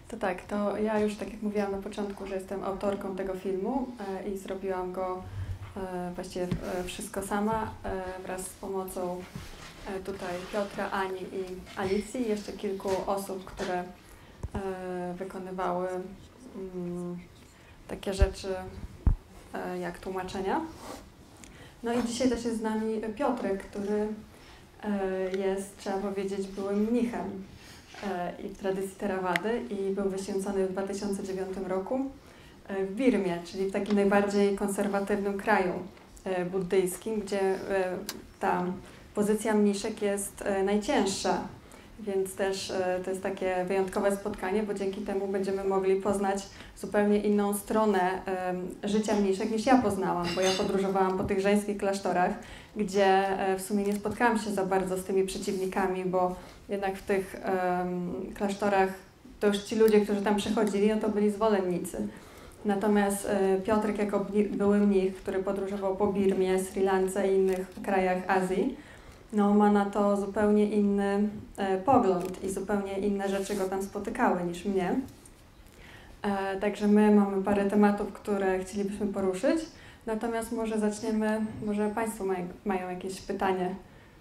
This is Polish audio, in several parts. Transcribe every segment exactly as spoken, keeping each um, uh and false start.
To tak, to ja już tak jak mówiłam na początku, że jestem autorką tego filmu e, i zrobiłam go e, właściwie e, wszystko sama e, wraz z pomocą e, tutaj Piotra, Ani i Alicji i jeszcze kilku osób, które e, wykonywały mm, takie rzeczy e, jak tłumaczenia. No i dzisiaj też jest z nami Piotrek, który e, jest, trzeba powiedzieć, byłym mnichem i w tradycji Theravady i był wyświęcony w dwa tysiące dziewiątym roku w Birmie, czyli w takim najbardziej konserwatywnym kraju buddyjskim, gdzie ta pozycja mniszek jest najcięższa. Więc też to jest takie wyjątkowe spotkanie, bo dzięki temu będziemy mogli poznać zupełnie inną stronę życia mniszek niż ja poznałam, bo ja podróżowałam po tych żeńskich klasztorach, gdzie w sumie nie spotkałam się za bardzo z tymi przeciwnikami, bo jednak w tych um, klasztorach to już ci ludzie, którzy tam przychodzili, no to byli zwolennicy. Natomiast e, Piotrek jako były mnich, który podróżował po Birmie, Sri Lance i innych krajach Azji, no ma na to zupełnie inny e, pogląd i zupełnie inne rzeczy go tam spotykały niż mnie. E, także my mamy parę tematów, które chcielibyśmy poruszyć. Natomiast może zaczniemy, może Państwo maj, mają jakieś pytanie.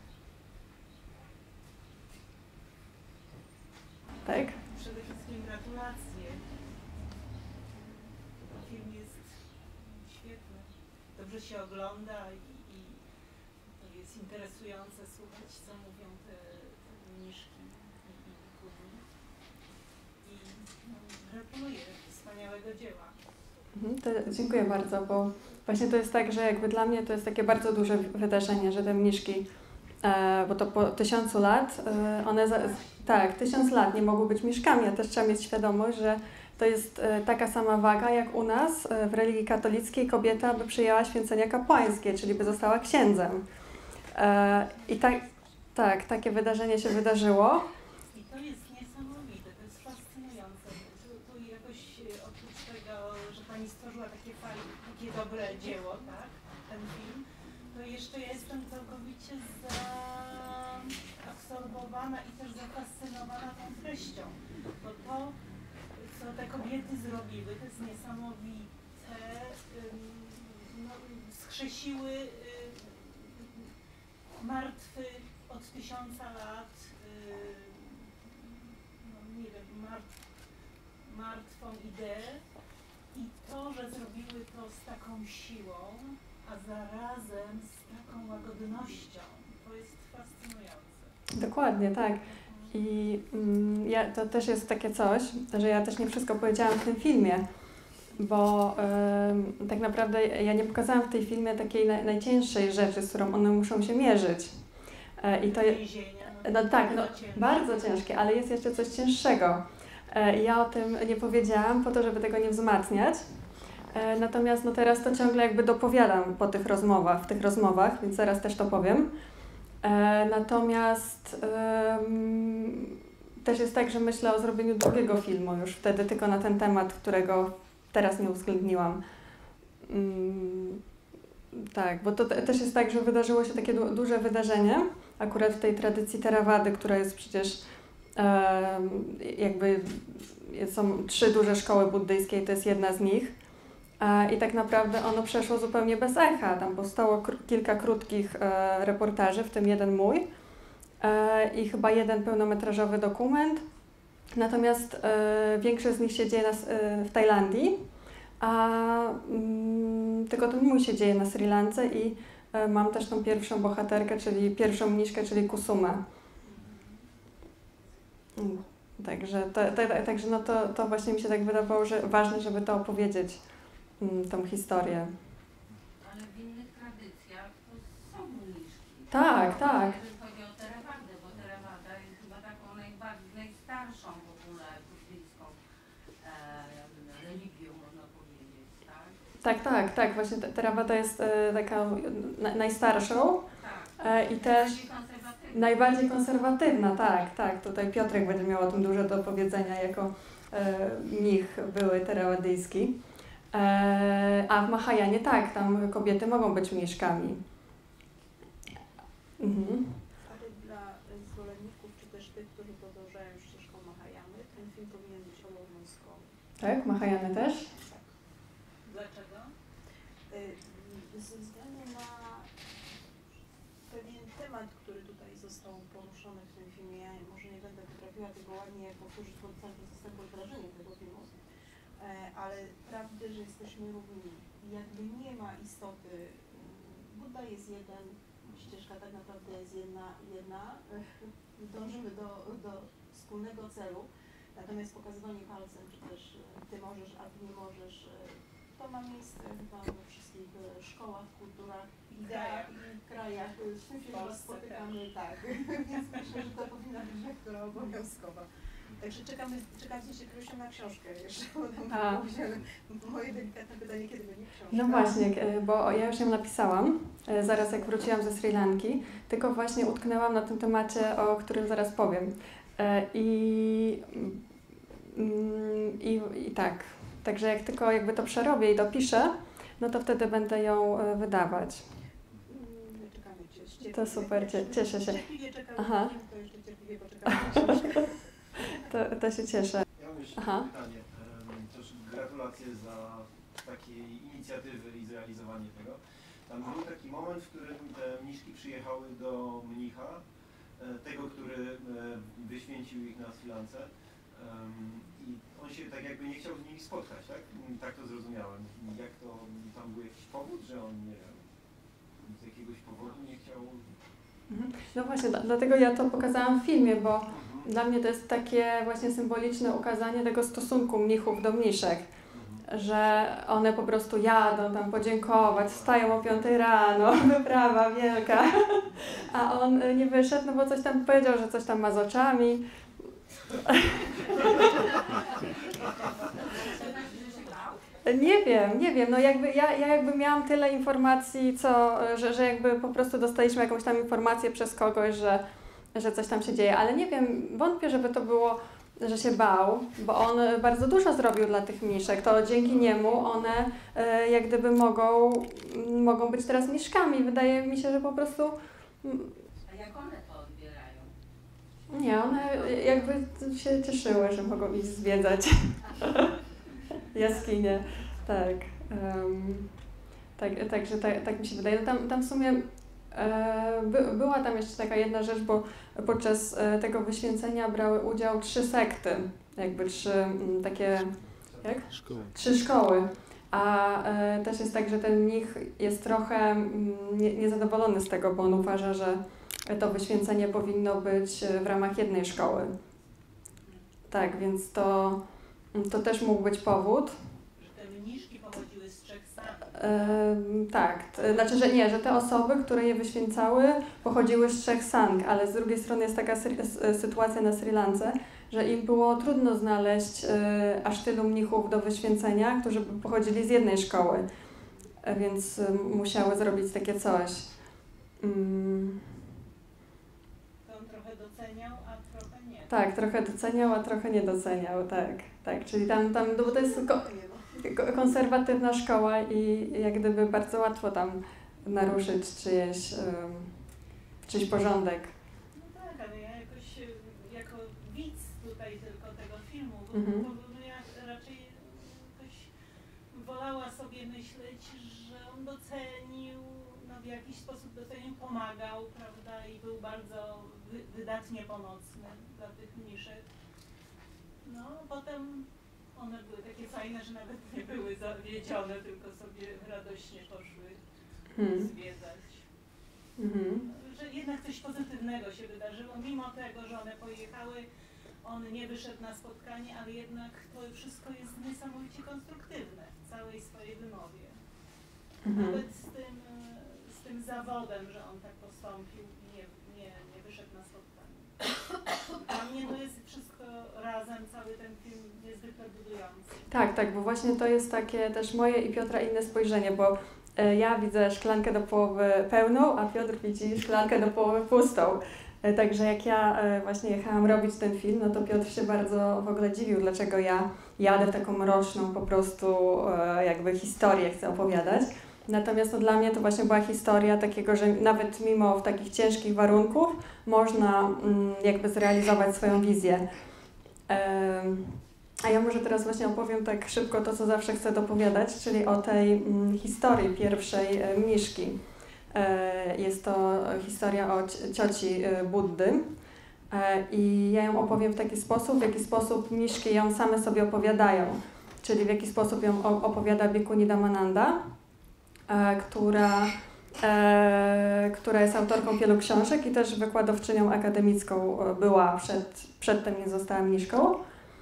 Tak? Przede wszystkim gratulacje. Film jest świetny. Dobrze się ogląda i, i to jest interesujące słuchać, co mówią te, te mniszki i, i kuny. I no, gratuluję wspaniałego dzieła. Mhm, to dziękuję bardzo, bo właśnie to jest tak, że jakby dla mnie to jest takie bardzo duże wydarzenie, że te mniszki, e, bo to po tysiącu lat, e, one, za, tak, tysiąc lat nie mogły być mniszkami, a też trzeba mieć świadomość, że to jest e, taka sama waga jak u nas e, w religii katolickiej kobieta by przyjęła święcenia kapłańskie, czyli by została księdzem. E, I tak, tak, takie wydarzenie się wydarzyło. I to jest niesamowite, to jest fascynujące. Tu, tu jakoś oprócz tego, że Pani stworzyła takie, fajne, takie dobre dzieło, tak, ten film, to jeszcze ja jestem całkowicie zaabsorbowana i też zafascynowana tą treścią, bo to, co te kobiety zrobiły, to jest niesamowite, no, skrzesiły martwy od tysiąca lat, no nie wiem, martw, martwą ideę i to, że zrobiły to z taką siłą, a zarazem z taką łagodnością, to jest fascynujące. Dokładnie, tak. I mm, ja, to też jest takie coś, że ja też nie wszystko powiedziałam w tym filmie, bo y, tak naprawdę ja nie pokazałam w tej filmie takiej na, najcięższej rzeczy, z którą one muszą się mierzyć. Y, i to jest, no tak, no, bardzo ciężkie, ale jest jeszcze coś cięższego. Y, ja o tym nie powiedziałam po to, żeby tego nie wzmacniać. Y, natomiast no teraz to ciągle jakby dopowiadam po tych rozmowach, w tych rozmowach, więc zaraz też to powiem. E, natomiast e, też jest tak, że myślę o zrobieniu drugiego filmu już wtedy tylko na ten temat, którego teraz nie uwzględniłam. Mm, tak, bo to te, też jest tak, że wydarzyło się takie du duże wydarzenie, akurat w tej tradycji Theravady, która jest przecież e, jakby są trzy duże szkoły buddyjskie i to jest jedna z nich. I tak naprawdę ono przeszło zupełnie bez echa. Tam powstało kr kilka krótkich e, reportaży, w tym jeden mój e, i chyba jeden pełnometrażowy dokument. Natomiast e, większość z nich się dzieje na, e, w Tajlandii, a mm, tylko ten mój się dzieje na Sri Lance i e, mam też tą pierwszą bohaterkę, czyli pierwszą mniszkę, czyli Kusumę. Mm, także to, to, także no to, to właśnie mi się tak wydawało, że ważne, żeby to opowiedzieć. Tą historię. Ale w innych tradycjach to są mniszki. Tak, tak. Jeżeli chodzi o Theravada, bo Theravada jest chyba taką najbardziej, najstarszą w ogóle buddyjską e, religią, można powiedzieć, tak? Tak, tak, tak. Właśnie Theravada jest e, taką na, najstarszą Tak. e, i też najbardziej konserwatywna. najbardziej konserwatywna, tak, tak. Tutaj Piotrek będzie miał o tym dużo do powiedzenia jako e, mnich były terawadyjski. A w Mahajanie tak, tam kobiety mogą być mniszkami. Mhm. Ale dla zwolenników, czy też tych, którzy podążają ścieżką Mahajany, ten film powinien być o Tak? Mahayany też? Dlaczego? Y, Ze względu na pewien temat, który tutaj został poruszony w tym filmie, ja może nie będę potrafiła tego ładnie powtórzyć, bo cały czas jestem pod wrażeniem tego filmu, e, ale prawdy, że jesteśmy równi. Jakby nie ma istoty, Buddha jest jeden, ścieżka tak naprawdę jest jedna, jedna dążymy do, do wspólnego celu, natomiast pokazywanie palcem, czy też ty możesz, a ty nie możesz, to ma miejsce chyba we wszystkich szkołach, kulturach, ideach i krajach. W tym filmie spotykamy, tak. Więc myślę, że to powinna być lektura obowiązkowa. Także czekamy, czekam z niecierpliwością na książkę jeszcze. Moje delikatne pytanie, kiedy będzie książka? No właśnie, bo ja już ją napisałam, zaraz jak wróciłam ze Sri Lanki, tylko właśnie utknęłam na tym temacie, o którym zaraz powiem. I, i, i tak, także jak tylko jakby to przerobię i dopiszę, no to wtedy będę ją wydawać. My czekamy cię. To super, cieszę się. Cierpliwie czekam, Aha. to jeszcze cierpliwie poczekamy na książkę. To, to się cieszę. Ja mam jeszcze Aha. pytanie. Em, Też gratulacje za takiej inicjatywy i zrealizowanie tego. Tam był taki moment, w którym te mniszki przyjechały do mnicha, e, tego, który e, wyświęcił ich na Sri Lance. Em, I on się tak jakby nie chciał z nimi spotkać, tak? Tak to zrozumiałem. Jak to, tam był jakiś powód, że on, nie wiem, z jakiegoś powodu nie chciał... No właśnie, dlatego ja to pokazałam w filmie, bo dla mnie to jest takie właśnie symboliczne ukazanie tego stosunku mnichów do mniszek, że one po prostu jadą tam podziękować, wstają o piątej rano, wyprawa wielka, a on nie wyszedł, no bo coś tam powiedział, że coś tam ma z oczami. Nie wiem, nie wiem, no jakby ja, ja jakby miałam tyle informacji, co, że, że jakby po prostu dostaliśmy jakąś tam informację przez kogoś, że, że coś tam się dzieje, ale nie wiem, wątpię, żeby to było, że się bał, bo on bardzo dużo zrobił dla tych mniszek, to dzięki niemu one e, jak gdyby mogą, mogą być teraz mniszkami, wydaje mi się, że po prostu... A jak one to odbierają? Nie, one jakby się cieszyły, że mogą iść zwiedzać jaskinie, tak. Um, tak, także tak, tak mi się wydaje. No tam, tam w sumie e, by, była tam jeszcze taka jedna rzecz, bo podczas e, tego wyświęcenia brały udział trzy sekty, jakby trzy m, takie, jak? Szkoły. Trzy szkoły. A e, też jest tak, że ten mnich jest trochę m, nie, niezadowolony z tego, bo on uważa, że to wyświęcenie powinno być w ramach jednej szkoły. Tak, więc to, to też mógł być powód. Że te mniszki pochodziły z trzech stanów. E, tak, t, znaczy, że nie, że te osoby, które je wyświęcały, pochodziły z trzech sang, ale z drugiej strony jest taka sy sytuacja na Sri Lance, że im było trudno znaleźć e, aż tylu mnichów do wyświęcenia, którzy by pochodzili z jednej szkoły, e, więc e, musiały zrobić takie coś. Mm. To on trochę doceniał, a trochę nie. Tak, trochę doceniał, a trochę nie doceniał, tak, tak, czyli tam, tam no bo to jest ko ko konserwatywna szkoła i jak gdyby bardzo łatwo tam naruszyć czyjeś, um, czyjś porządek. No tak, ale ja jakoś y, jako widz tutaj tylko tego filmu, bo, Mhm. bo, bo ja raczej jakoś wolała sobie myśleć, że on docenił, no w jakiś sposób docenił, pomagał, prawda, i był bardzo wy wydatnie pomocny dla tych mniszek. No, potem one były takie fajne, że nawet nie były zawiedzione, tylko sobie radośnie poszły Hmm. zwiedzać. Mhm. Że jednak coś pozytywnego się wydarzyło, mimo tego, że one pojechały, on nie wyszedł na spotkanie, ale jednak to wszystko jest niesamowicie konstruktywne w całej swojej wymowie. Mhm. Nawet z tym, z tym zawodem, że on tak postąpił i nie, nie, nie wyszedł na spotkanie. Dla mnie to jest wszystko razem, cały ten film niezwykle budujący. Tak, tak, bo właśnie to jest takie też moje i Piotra inne spojrzenie, bo e, ja widzę szklankę do połowy pełną, a Piotr widzi szklankę do połowy pustą. E, także jak ja e, właśnie jechałam robić ten film, no to Piotr się bardzo w ogóle dziwił, dlaczego ja jadę w taką mroczną po prostu e, jakby historię chcę opowiadać. Natomiast no, dla mnie to właśnie była historia takiego, że nawet mimo w takich ciężkich warunków można mm, jakby zrealizować swoją wizję. E, A ja może teraz właśnie opowiem tak szybko to, co zawsze chcę dopowiadać, czyli o tej mm, historii pierwszej e, mniszki. E, jest to historia o cioci e, Buddy e, i ja ją opowiem w taki sposób, w jaki sposób mniszki ją same sobie opowiadają, czyli w jaki sposób ją opowiada Bhikkhuni Dhammananda, e, która, e, która jest autorką wielu książek i też wykładowczynią akademicką była przed, przedtem nie została mniszką.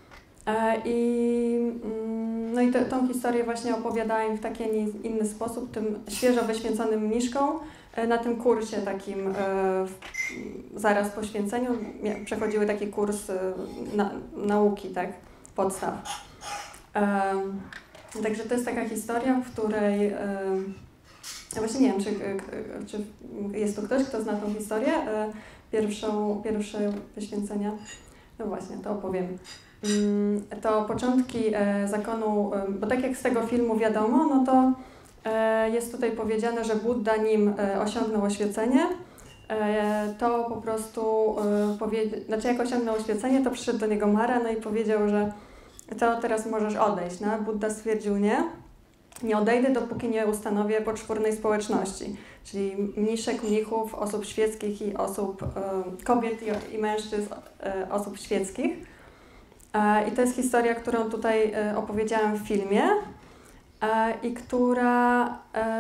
I, no i te, tą historię właśnie opowiadałem w taki, nie inny sposób, tym świeżo wyświęconym mniszkom na tym kursie takim e, zaraz po święceniu. Przechodziły taki kurs e, na, nauki, tak, podstaw. E, także to jest taka historia, w której e, ja właśnie nie wiem, czy, czy jest tu ktoś, kto zna tą historię e, pierwszą, pierwsze wyświęcenia. No właśnie, to opowiem. To początki zakonu, bo tak jak z tego filmu wiadomo, no to jest tutaj powiedziane, że Buddha nim osiągnął oświecenie, to po prostu, znaczy jak osiągnął oświecenie, to przyszedł do niego Mara, no i powiedział, że to teraz możesz odejść. No? Buddha stwierdził nie, nie odejdę, dopóki nie ustanowię poczwórnej społeczności, czyli mniszek, mnichów, osób świeckich i osób, kobiet i mężczyzn, osób świeckich. I to jest historia, którą tutaj opowiedziałam w filmie i która,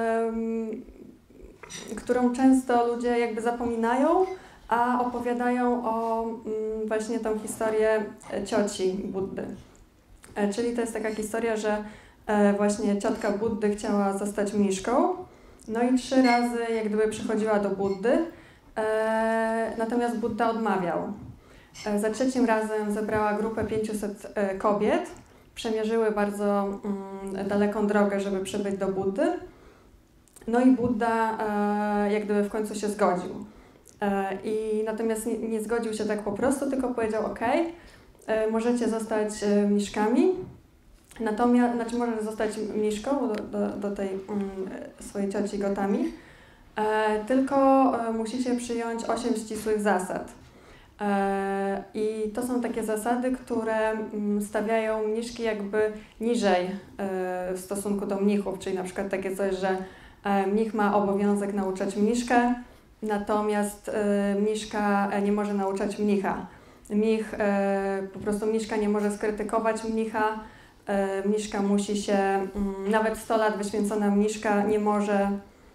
którą często ludzie jakby zapominają, a opowiadają o właśnie tą historię cioci Buddy. Czyli to jest taka historia, że właśnie ciotka Buddy chciała zostać mniszką, no i trzy razy jak gdyby przychodziła do Buddy, natomiast Buddha odmawiał. Za trzecim razem zebrała grupę pięciuset kobiet, przemierzyły bardzo mm, daleką drogę, żeby przybyć do Buddy. No i Buddha e, jak gdyby w końcu się zgodził. E, i natomiast nie, nie zgodził się tak po prostu, tylko powiedział ok, e, możecie zostać e, mniszkami, natomiast, znaczy możesz zostać mniszką do, do, do tej mm, swojej cioci Gotami, e, tylko e, musicie przyjąć osiem ścisłych zasad. I to są takie zasady, które stawiają mniszki jakby niżej w stosunku do mnichów, czyli na przykład takie coś, że mnich ma obowiązek nauczać mniszkę, natomiast mniszka nie może nauczać mnicha. Mnich, po prostu mniszka nie może skrytykować mnicha, mniszka musi się, nawet sto lat wyświęcona mniszka nie może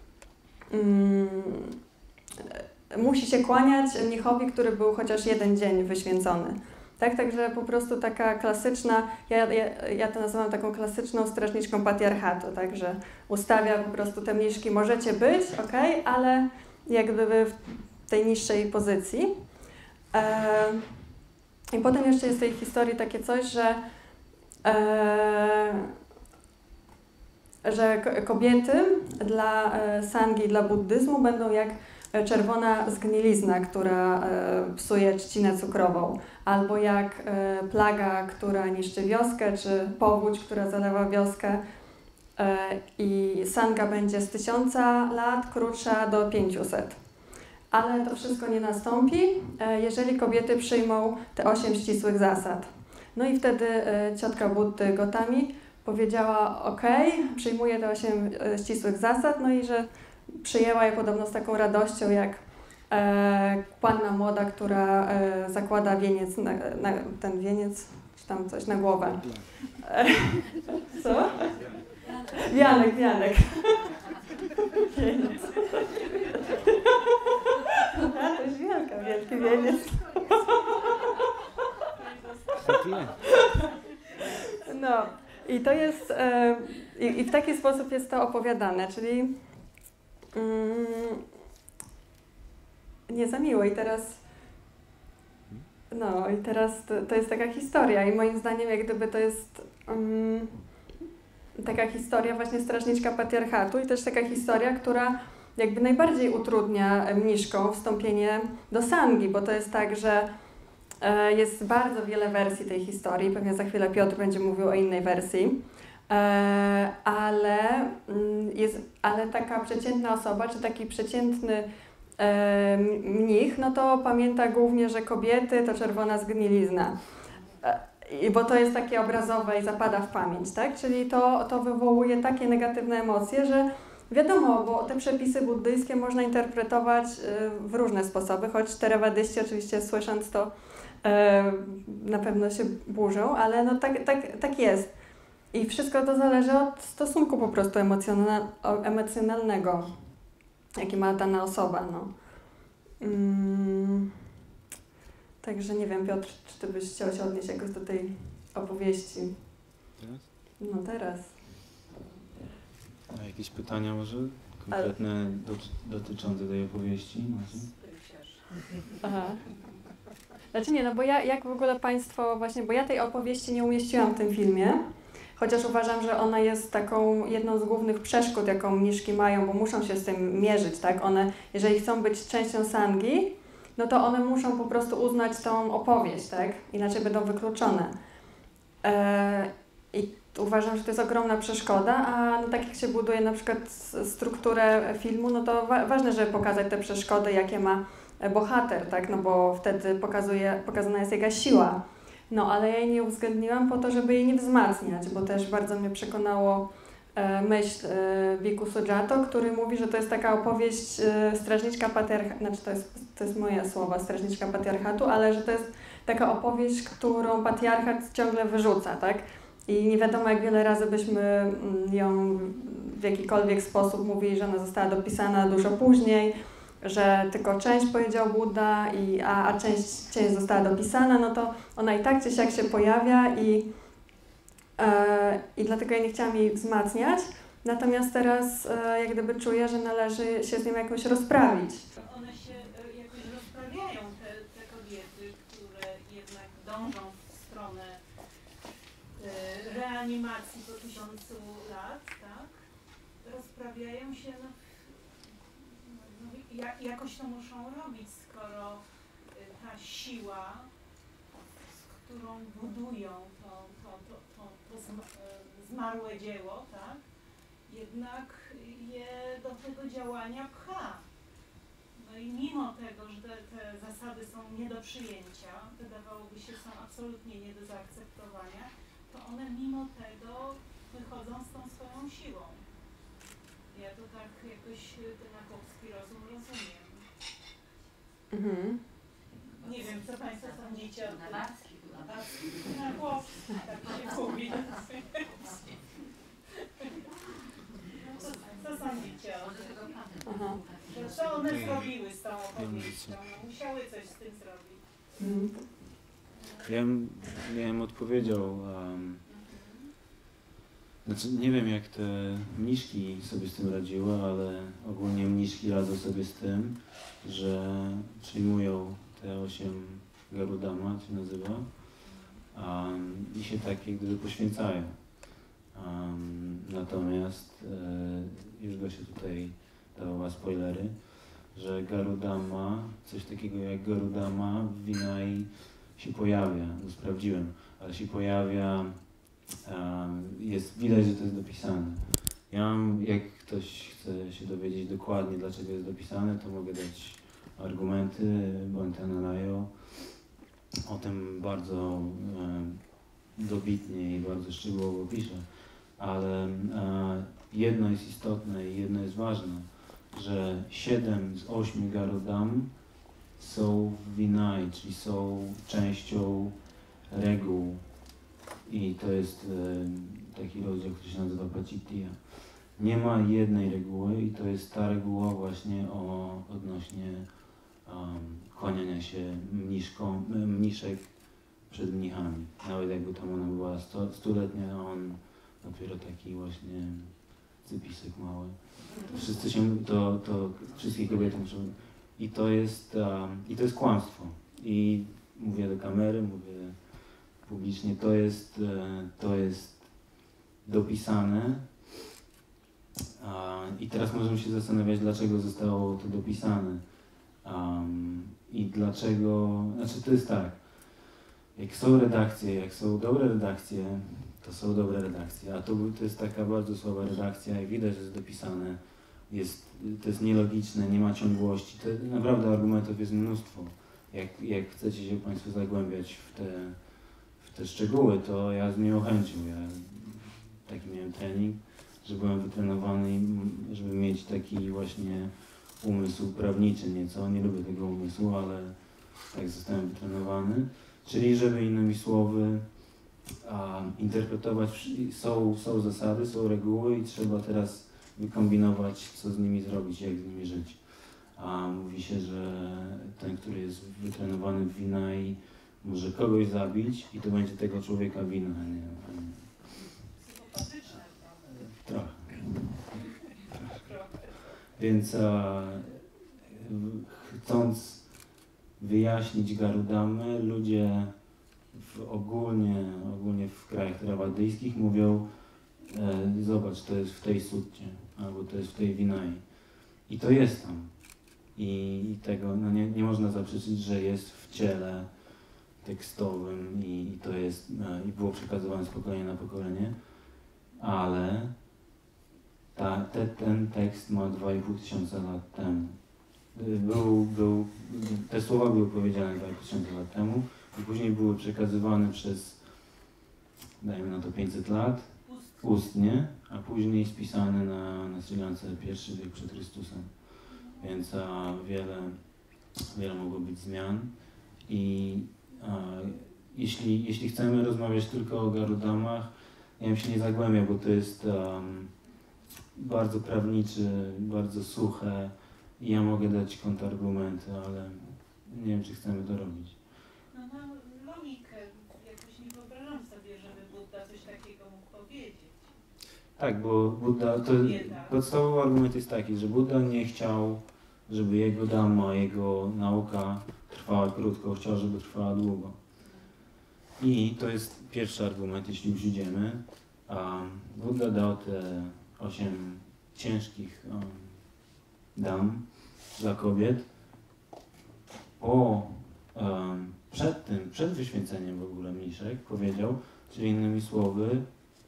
musi się kłaniać mnichowi, który był chociaż jeden dzień wyświęcony. Tak, także po prostu taka klasyczna, ja, ja, ja to nazywam taką klasyczną strażniczką patriarchatu, tak, że ustawia po prostu te mniszki, możecie być, ok, ale jakby wy w tej niższej pozycji. E, I potem jeszcze jest w tej historii takie coś, że e, że kobiety dla sangi, dla buddyzmu będą jak czerwona zgnilizna, która psuje trzcinę cukrową, albo jak plaga, która niszczy wioskę, czy powódź, która zalewa wioskę. I sanga będzie z tysiąca lat krótsza do pięciuset. Ale to wszystko nie nastąpi, jeżeli kobiety przyjmą te osiem ścisłych zasad. No i wtedy ciotka Buddy Gotami powiedziała ok, przyjmuję te osiem ścisłych zasad, no i że przyjęła je podobno z taką radością, jak e, panna młoda, która e, zakłada wieniec, na, na, ten wieniec, czy tam coś na głowę. E, co? Wianek, wianek. Wieniec. A, to jest wielka, wielki wieniec. No i to jest, e, i, i w taki sposób jest to opowiadane, czyli mm, nie za miło i teraz, no i teraz to, to jest taka historia i moim zdaniem jak gdyby to jest um, taka historia właśnie strażniczka patriarchatu i też taka historia, która jakby najbardziej utrudnia mniszkom wstąpienie do sangi, bo to jest tak, że e, jest bardzo wiele wersji tej historii, pewnie za chwilę Piotr będzie mówił o innej wersji, e, ale, jest, ale taka przeciętna osoba, czy taki przeciętny e, mnich, no to pamięta głównie, że kobiety to czerwona zgnilizna. I bo to jest takie obrazowe i zapada w pamięć, tak? Czyli to, to wywołuje takie negatywne emocje, że wiadomo, bo te przepisy buddyjskie można interpretować w różne sposoby, choć terawadyści oczywiście słysząc to na pewno się burzą, ale no tak, tak, tak jest. I wszystko to zależy od stosunku po prostu emocjonalnego, jaki ma dana osoba. No. Mm. Także nie wiem, Piotr, czy ty byś chciał się odnieść jakoś do tej opowieści? Teraz? No teraz. A jakieś pytania może konkretne dotyczące tej opowieści? Aha. Znaczy nie, no bo ja, jak w ogóle Państwo właśnie, bo ja tej opowieści nie umieściłam w tym filmie, chociaż uważam, że ona jest taką jedną z głównych przeszkód, jaką mniszki mają, bo muszą się z tym mierzyć, tak? One, jeżeli chcą być częścią sangi, no to one muszą po prostu uznać tą opowieść, tak? Inaczej będą wykluczone. E, I uważam, że to jest ogromna przeszkoda, a no tak jak się buduje na przykład strukturę filmu, no to wa ważne, żeby pokazać te przeszkody, jakie ma bohater, tak? No bo wtedy pokazuje, pokazana jest jaka siła. No ale ja jej nie uwzględniłam po to, żeby jej nie wzmacniać, bo też bardzo mnie przekonało e, myśl e, Bhikkhu Sujato, który mówi, że to jest taka opowieść e, strażniczka patriarchatu, znaczy to jest, to jest moje słowa, strażniczka patriarchatu, ale że to jest taka opowieść, którą patriarchat ciągle wyrzuca, tak? I nie wiadomo, jak wiele razy byśmy ją w jakikolwiek sposób mówili, że ona została dopisana dużo później, że tylko część powiedział Buddha, i, a, a część, część została dopisana, no to ona i tak czy siak się pojawia i, e, i dlatego ja nie chciałam jej wzmacniać. Natomiast teraz e, jak gdyby czuję, że należy się z nią jakoś rozprawić. One się jakoś rozprawiają, te, te kobiety, które jednak dążą w stronę e, reanimacji po tysiącu lat, tak? Rozprawiają się, no, no, jak, jakoś to muszą robić, skoro ta siła, z którą budują to, to, to, to, to zmarłe dzieło, tak? Jednak je do tego działania pcha. No i mimo tego, że te, te zasady są nie do przyjęcia, wydawałoby się, są absolutnie nie do zaakceptowania, to one mimo tego wychodzą z tą swoją siłą. Ja to tak jakoś ten chłopski rozum rozumiem. Mhm. Nie wiem, co Państwo sądzicie o tym. Na babski, na babski. Na chłopski, tak się mówi. Co, co sądzicie o tym? Aha. Co one zrobiły z tą opowieścią? No, musiały coś z tym zrobić. Mhm. Ja bym, ja bym odpowiedział, um, znaczy nie wiem jak te mniszki sobie z tym radziły, ale ogólnie mniszki radzą sobie z tym, że przyjmują te osiem Garudama, jak się nazywa, um, i się tak jak gdyby poświęcają. Um, natomiast e, już Gosia tutaj dawała spoilery, że Garudama, coś takiego jak Garudama w Vinay się pojawia, no sprawdziłem, ale się pojawia, um, jest, widać, że to jest dopisane. Ja mam, jak ktoś chce się dowiedzieć dokładnie, dlaczego jest dopisane, to mogę dać argumenty, bądź Analayo. O tym bardzo um, dobitnie i bardzo szczegółowo piszę, ale e, jedno jest istotne i jedno jest ważne, że siedem z ośmiu Garudam są w Vinay, czyli są częścią reguł i to jest e, taki rozdział, który się nazywa Pachittiya. Nie ma jednej reguły i to jest ta reguła właśnie o odnośnie um, kłaniania się mniszką, mniszek przed mnichami. Nawet jakby tam ona była sto, stuletnia, a on dopiero taki właśnie cypisek mały. To wszyscy się, to, to wszystkie kobiety muszą. I to jest, um, i to jest kłamstwo. I mówię do kamery, mówię publicznie, to jest, e, to jest dopisane. A, I teraz możemy się zastanawiać, dlaczego zostało to dopisane. Um, I dlaczego, znaczy to jest tak, jak są redakcje, jak są dobre redakcje, to są dobre redakcje, a to, to jest taka bardzo słaba redakcja i widać, że jest dopisane, jest, to jest nielogiczne, nie ma ciągłości, to naprawdę argumentów jest mnóstwo, jak, jak chcecie się Państwo zagłębiać w te, w te szczegóły, to ja z miłą chęcią, ja taki miałem trening, że byłem wytrenowany, żeby mieć taki właśnie umysł prawniczy nieco, nie lubię tego umysłu, ale tak zostałem wytrenowany, czyli żeby innymi słowy a, interpretować, są, są zasady, są reguły i trzeba teraz wykombinować, co z nimi zrobić, jak z nimi żyć. A mówi się, że ten, który jest wytrenowany w wina i może kogoś zabić i to będzie tego człowieka wina, a nie, a nie. Psychopatyczne, Trochę. Więc a, chcąc wyjaśnić Garudamy, ludzie w ogólnie, ogólnie w krajach trawadyjskich mówią e, zobacz, to jest w tej sutcie, albo to jest w tej Vinai. I to jest tam. I, i tego no nie, nie można zaprzeczyć, że jest w ciele tekstowym i, i to jest, e, i było przekazywane z pokolenia na pokolenie, ale ta, te, ten tekst ma dwa i pół tysiąca lat temu. Był, był, te słowa były powiedziane dwa i pół tysiąca lat temu i później były przekazywane przez, dajmy na to pięćset lat, ustnie, a później spisane na, na Sri Lance pierwszy wiek przed Chrystusem. Więc a, wiele, wiele mogło być zmian i a, jeśli, jeśli chcemy rozmawiać tylko o Garudamach, ja bym się nie zagłębiał, bo to jest um, bardzo prawniczy, bardzo suche i ja mogę dać kontrargumenty, ale nie wiem, czy chcemy to robić. No na logikę jakoś nie wyobrażam sobie, żeby Budda coś takiego mógł powiedzieć. Tak, bo Budda, to podstawowy argument jest taki, że Budda nie chciał, żeby jego dhamma, jego nauka trwała krótko, chciał, żeby trwała długo. I to jest pierwszy argument, jeśli już idziemy. Um, Budda dał te osiem ciężkich um, dham dla kobiet. Po, um, przed tym, przed wyświęceniem w ogóle mniszek powiedział, czyli innymi słowy,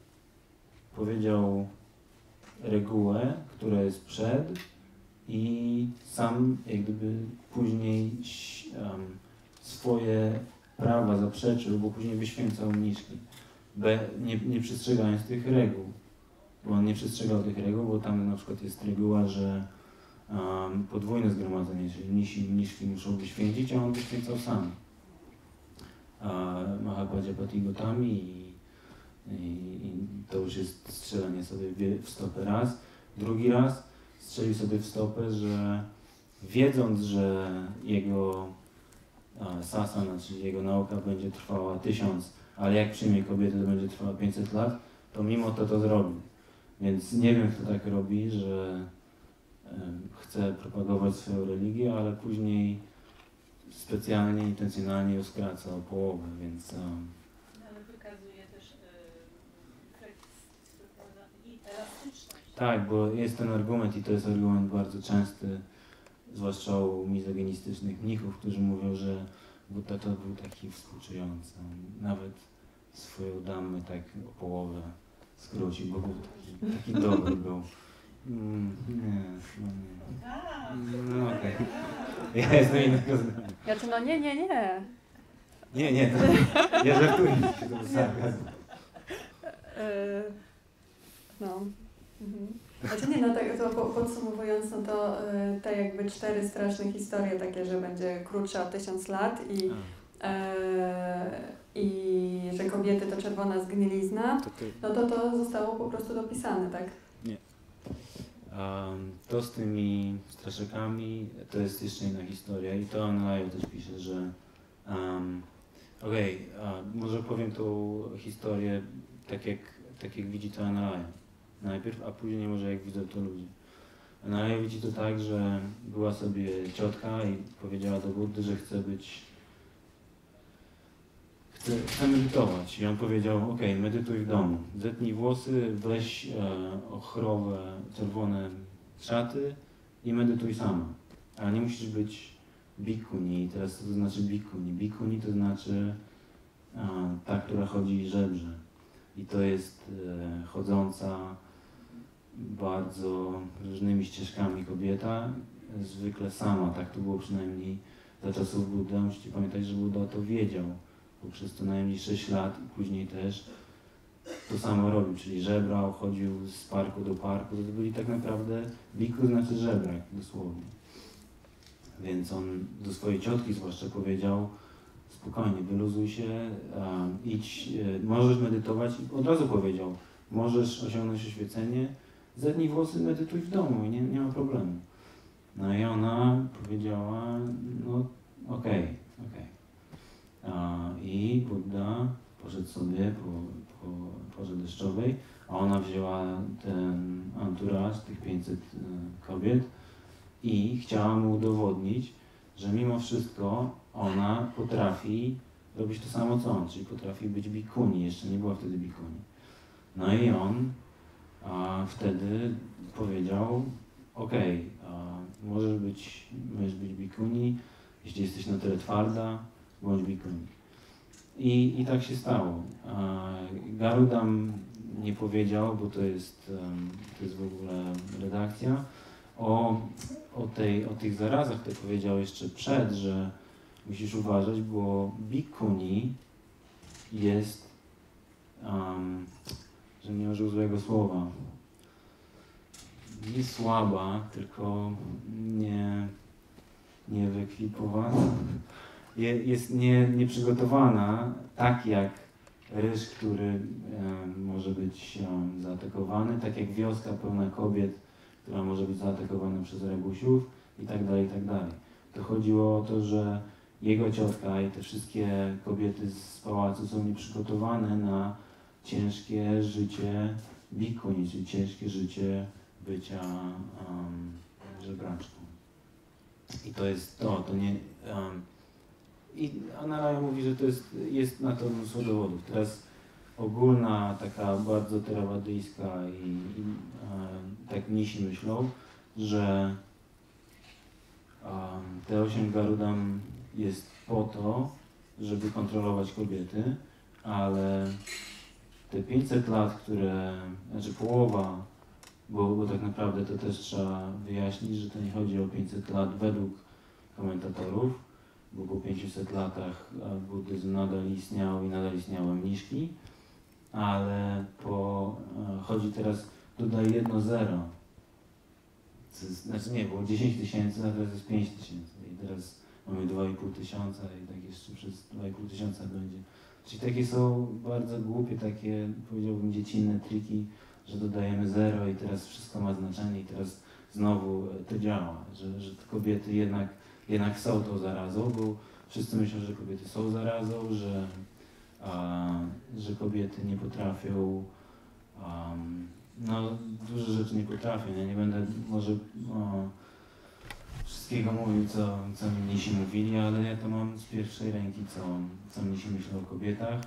powiedział regułę, która jest przed i sam jak gdyby później um, swoje prawa zaprzeczył, bo później wyświęcał mniszki, be, nie, nie przestrzegając tych reguł. Bo on nie przestrzegał tych reguł, bo tam na przykład jest reguła, że um, podwójne zgromadzenie, czyli mnisi i mniszki muszą wyświęcić, a on wyświęcał sam. Mahabhajapati Gotami i, i, i to już jest strzelanie sobie w stopę raz. Drugi raz strzelił sobie w stopę, że wiedząc, że jego a, sasana, czyli jego nauka będzie trwała tysiąc, ale jak przyjmie kobietę, to będzie trwała pięćset lat, to mimo to to zrobił. Więc nie wiem, kto tak robi, że y, chce propagować swoją religię, ale później specjalnie, intencjonalnie ją skraca o połowę, więc... Um, ale wykazuje też yy, elastyczność. Tak, bo jest ten argument i to jest argument bardzo częsty, zwłaszcza u mizoginistycznych mnichów, którzy mówią, że Budda to był taki współczujący. Nawet swoją damę tak o połowę skrócił, bo był taki, taki dobry był. Mm, nie, no nie. Tak, No okej. Okay. Ja jestem innego zdania. Znaczy, no nie, nie, nie. Nie, nie, to, ja żartuję. To był sarkazm. Yy, no. Mhm. Znaczy nie, no tak to podsumowując, no to y, te jakby cztery straszne historie takie, że będzie krótsza o tysiąc lat i, y, i że kobiety to czerwona zgnilizna, no to to zostało po prostu dopisane, tak? Nie. Um, to z tymi straszakami to jest jeszcze inna historia i to Analaja też pisze, że um, okej, okay, może powiem tą historię tak jak, tak jak widzi to Analaja najpierw, a później może jak widzą to ludzie. Analaja widzi to tak, że była sobie ciotka i powiedziała do Buddy, że chce być Chce, chce medytować i on powiedział, ok, medytuj w domu, zetnij włosy, weź e, ochrowe, czerwone szaty i medytuj sama. A nie musisz być bikuni. Teraz co to znaczy bikuni? Bikuni to znaczy e, ta, która chodzi i żebrze. I to jest e, chodząca bardzo różnymi ścieżkami kobieta, zwykle sama, tak to było przynajmniej za czasów Buddy. Musicie pamiętać, że Budda to wiedział. bo przez co najmniej sześć lat i później też to samo robił, czyli żebrał, chodził z parku do parku, to byli tak naprawdę, biku znaczy żebrak, dosłownie. Więc on do swojej ciotki zwłaszcza powiedział, spokojnie, wyluzuj się, a, idź, e, możesz medytować i od razu powiedział, możesz osiągnąć oświecenie, zetnij włosy, medytuj w domu i nie, nie ma problemu. No i ona powiedziała, no okej, okay, okej. Okay. I Budda poszedł sobie po, po porze deszczowej, a ona wzięła ten anturaż, tych pięćset kobiet i chciała mu udowodnić, że mimo wszystko ona potrafi robić to samo co on, czyli potrafi być bikuni, jeszcze nie była wtedy bikuni. No i on a wtedy powiedział, okej, okay, możesz być, możesz być bikuni, jeśli jesteś na tyle twarda, bądź bikuni. I, I tak się stało. A Garudam nie powiedział, bo to jest, to jest w ogóle redakcja, o, o, tej, o tych zarazach to powiedział jeszcze przed, że musisz uważać, bo bikuni jest, um, że nie użył złego słowa, nie słaba, tylko nie, nie wyekwipowana. Jest nie, nieprzygotowana, tak jak ryż, który e, może być e, zaatakowany, tak jak wioska pełna kobiet, która może być zaatakowana przez rebusiów i tak dalej, i tak dalej. To chodziło o to, że jego ciotka i te wszystkie kobiety z pałacu są nieprzygotowane na ciężkie życie bikuni, czyli ciężkie życie bycia um, żebraczką. I to jest to, to nie... Um, I Analaja mówi, że to jest, jest na to mnóstwo dowodów. Teraz ogólna, taka bardzo terawadyjska i, i e, tak mnisi myślą, że e, te osiem Garudam jest po to, żeby kontrolować kobiety, ale te pięćset lat, które, znaczy połowa, bo, bo tak naprawdę to też trzeba wyjaśnić, że to nie chodzi o pięćset lat według komentatorów, bo po pięciuset latach buddyzm nadal istniał i nadal istniały mniszki, ale po, chodzi teraz, dodaj jedno zero, jest, znaczy nie, było dziesięć tysięcy, a teraz jest pięć tysięcy i teraz mamy dwa i pół tysiąca i tak jeszcze przez dwa i pół tysiąca będzie. Czyli takie są bardzo głupie, takie powiedziałbym dziecinne triki, że dodajemy zero i teraz wszystko ma znaczenie i teraz znowu to działa, że, że kobiety jednak jednak są tą zarazą, bo wszyscy myślą, że kobiety są zarazą, że, a, że kobiety nie potrafią, um, no dużo rzeczy nie potrafią. Ja nie będę może o, wszystkiego mówił, co, co mi mnisi mówili, ale ja to mam z pierwszej ręki, co, co mnisi myślą o kobietach.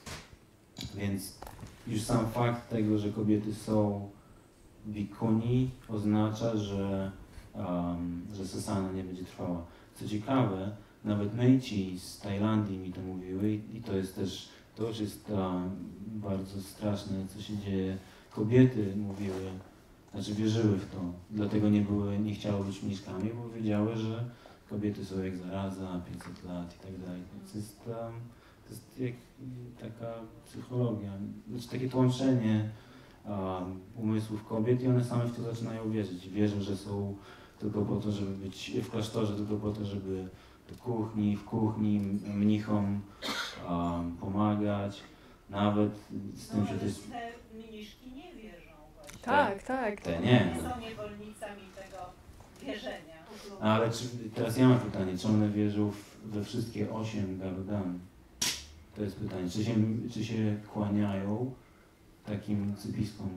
Więc już sam fakt tego, że kobiety są bikuni, oznacza, że Um, że sasana nie będzie trwała. Co ciekawe, nawet Meiji z Tajlandii mi to mówiły i, i to jest też, to już jest um, bardzo straszne, co się dzieje. Kobiety mówiły, znaczy wierzyły w to, dlatego nie były, nie chciały być mniszkami, bo wiedziały, że kobiety są jak zaraza, pięćset lat i tak dalej. To jest, um, to jest jak, taka psychologia, znaczy takie tłamszenie um, umysłów kobiet i one same w to zaczynają wierzyć. Wierzą, że są tylko po to, żeby być w klasztorze, tylko po to, żeby do kuchni, w kuchni mnichom um, pomagać, nawet z tym, no, że to jest... te mniszki nie wierzą właśnie. Tak, tak. Te nie. Nie są niewolnicami tego wierzenia. Ale czy, teraz ja mam pytanie, czy one wierzą w, we wszystkie osiem Garudam? To jest pytanie, czy się, czy się kłaniają takim cypiskom?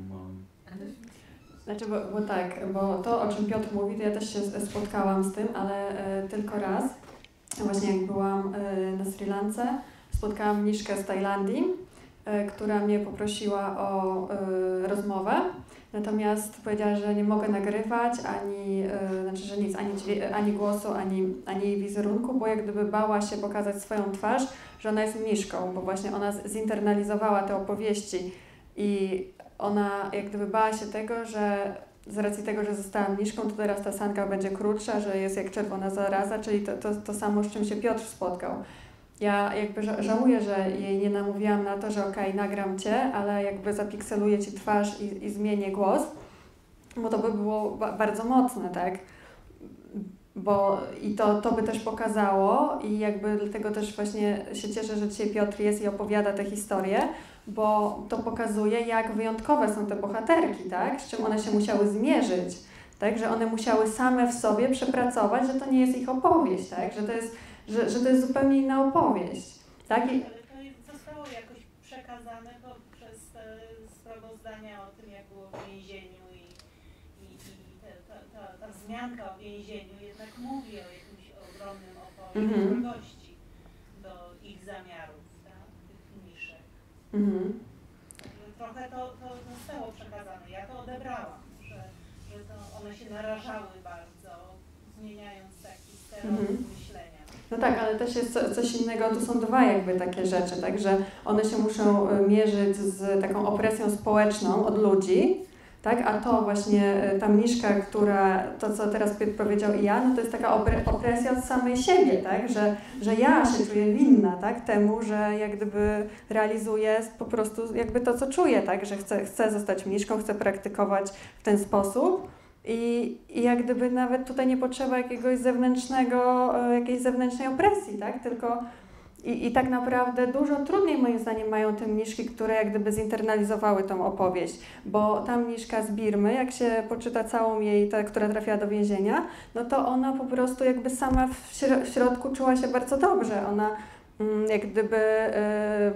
Znaczy, bo, bo tak, bo to, o czym Piotr mówi, to ja też się spotkałam z tym, ale e, tylko raz. Właśnie jak byłam e, na Sri Lance, spotkałam mniszkę z Tajlandii, e, która mnie poprosiła o e, rozmowę. Natomiast powiedziała, że nie mogę nagrywać ani, e, znaczy, że nic, ani, dźwię- ani głosu, ani, ani jej wizerunku, bo jak gdyby bała się pokazać swoją twarz, że ona jest mniszką, bo właśnie ona zinternalizowała te opowieści i ona jak gdyby bała się tego, że z racji tego, że została mniszką, to teraz ta sanka będzie krótsza, że jest jak czerwona zaraza, czyli to, to, to samo, z czym się Piotr spotkał. ja jakby ża- żałuję, że jej nie namówiłam na to, że okej, nagram cię, ale jakby zapikseluję ci twarz i, i zmienię głos, bo to by było ba- bardzo mocne, tak? Bo i to, to by też pokazało i jakby dlatego też właśnie się cieszę, że dzisiaj Piotr jest i opowiada te historie, bo to pokazuje, jak wyjątkowe są te bohaterki, tak? Z czym one się musiały zmierzyć, tak? Że one musiały same w sobie przepracować, że to nie jest ich opowieść, tak? Że to jest, że, że to jest zupełnie inna opowieść, tak? I, Ale to zostało jakoś przekazane poprzez te sprawozdania o tym, jak było w więzieniu i, i, i te, ta, ta, ta wzmianka o więzieniu jednak mówi o jakimś ogromnym oporze Mhm. twórczości do ich zamiarów, tak? Tych mniszek. mhm. Także trochę to, to zostało przekazane. Ja to odebrałam, że, że to one się narażały bardzo, zmieniając taki stereotyp Mhm. myślenia. No tak, ale też jest co- coś innego, tu są dwa jakby takie rzeczy, tak, że one się muszą y, mierzyć z taką opresją społeczną od ludzi, tak, a to właśnie y, ta mniszka, która, to co teraz Piotr powiedział i ja, no to jest taka opre- opresja od samej siebie, tak, że, że ja się czuję winna, tak, temu, że jak gdyby realizuję po prostu jakby to, co czuję, tak, że chcę, chcę zostać mniszką, chcę praktykować w ten sposób. I, I jak gdyby nawet tutaj nie potrzeba jakiegoś zewnętrznego, e, jakiejś zewnętrznej opresji, tak? Tylko i, i tak naprawdę dużo trudniej moim zdaniem mają te mniszki, które jak gdyby zinternalizowały tą opowieść, bo ta mniszka z Birmy, jak się poczyta całą jej, ta, która trafiła do więzienia, no to ona po prostu jakby sama w, śro- w środku czuła się bardzo dobrze. Ona mm, jak gdyby e,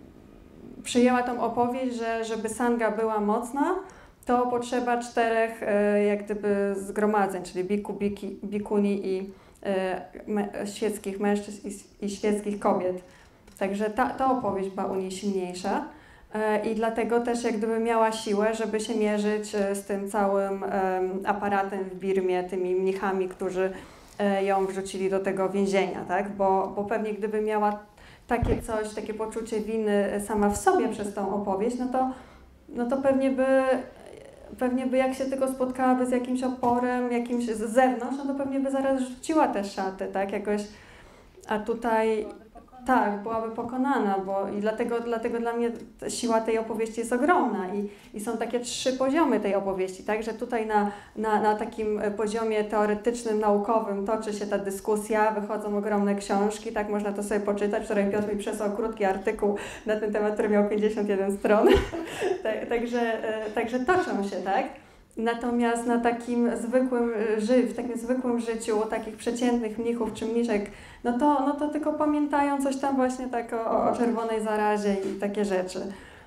przyjęła tą opowieść, że żeby Sangha była mocna, to potrzeba czterech e, jak gdyby zgromadzeń, czyli biku, biki, bikuni i e, me, świeckich mężczyzn i, i świeckich kobiet. Także ta, ta opowieść była u niej silniejsza e, i dlatego też jak gdyby miała siłę, żeby się mierzyć e, z tym całym e, aparatem w Birmie, tymi mnichami, którzy e, ją wrzucili do tego więzienia, tak? Bo, bo pewnie gdyby miała takie coś, takie poczucie winy sama w sobie przez tą opowieść, no to, no to pewnie by Pewnie by jak się tylko spotkałaby z jakimś oporem, jakimś z zewnątrz, no to pewnie by zaraz rzuciła te szaty, tak, jakoś, a tutaj, tak, byłaby pokonana, bo i dlatego, dlatego dla mnie siła tej opowieści jest ogromna i, i są takie trzy poziomy tej opowieści, tak, że tutaj na, na, na takim poziomie teoretycznym, naukowym toczy się ta dyskusja, wychodzą ogromne książki, tak, można to sobie poczytać. Wczoraj Piotr mi przesłał krótki artykuł na ten temat, który miał pięćdziesiąt jeden stron, tak, także, także toczą się, tak. Natomiast na takim zwykłym, ży- w takim zwykłym życiu takich przeciętnych mnichów czy mniszek, no to, no to tylko pamiętają coś tam właśnie tak o, o czerwonej zarazie i takie rzeczy.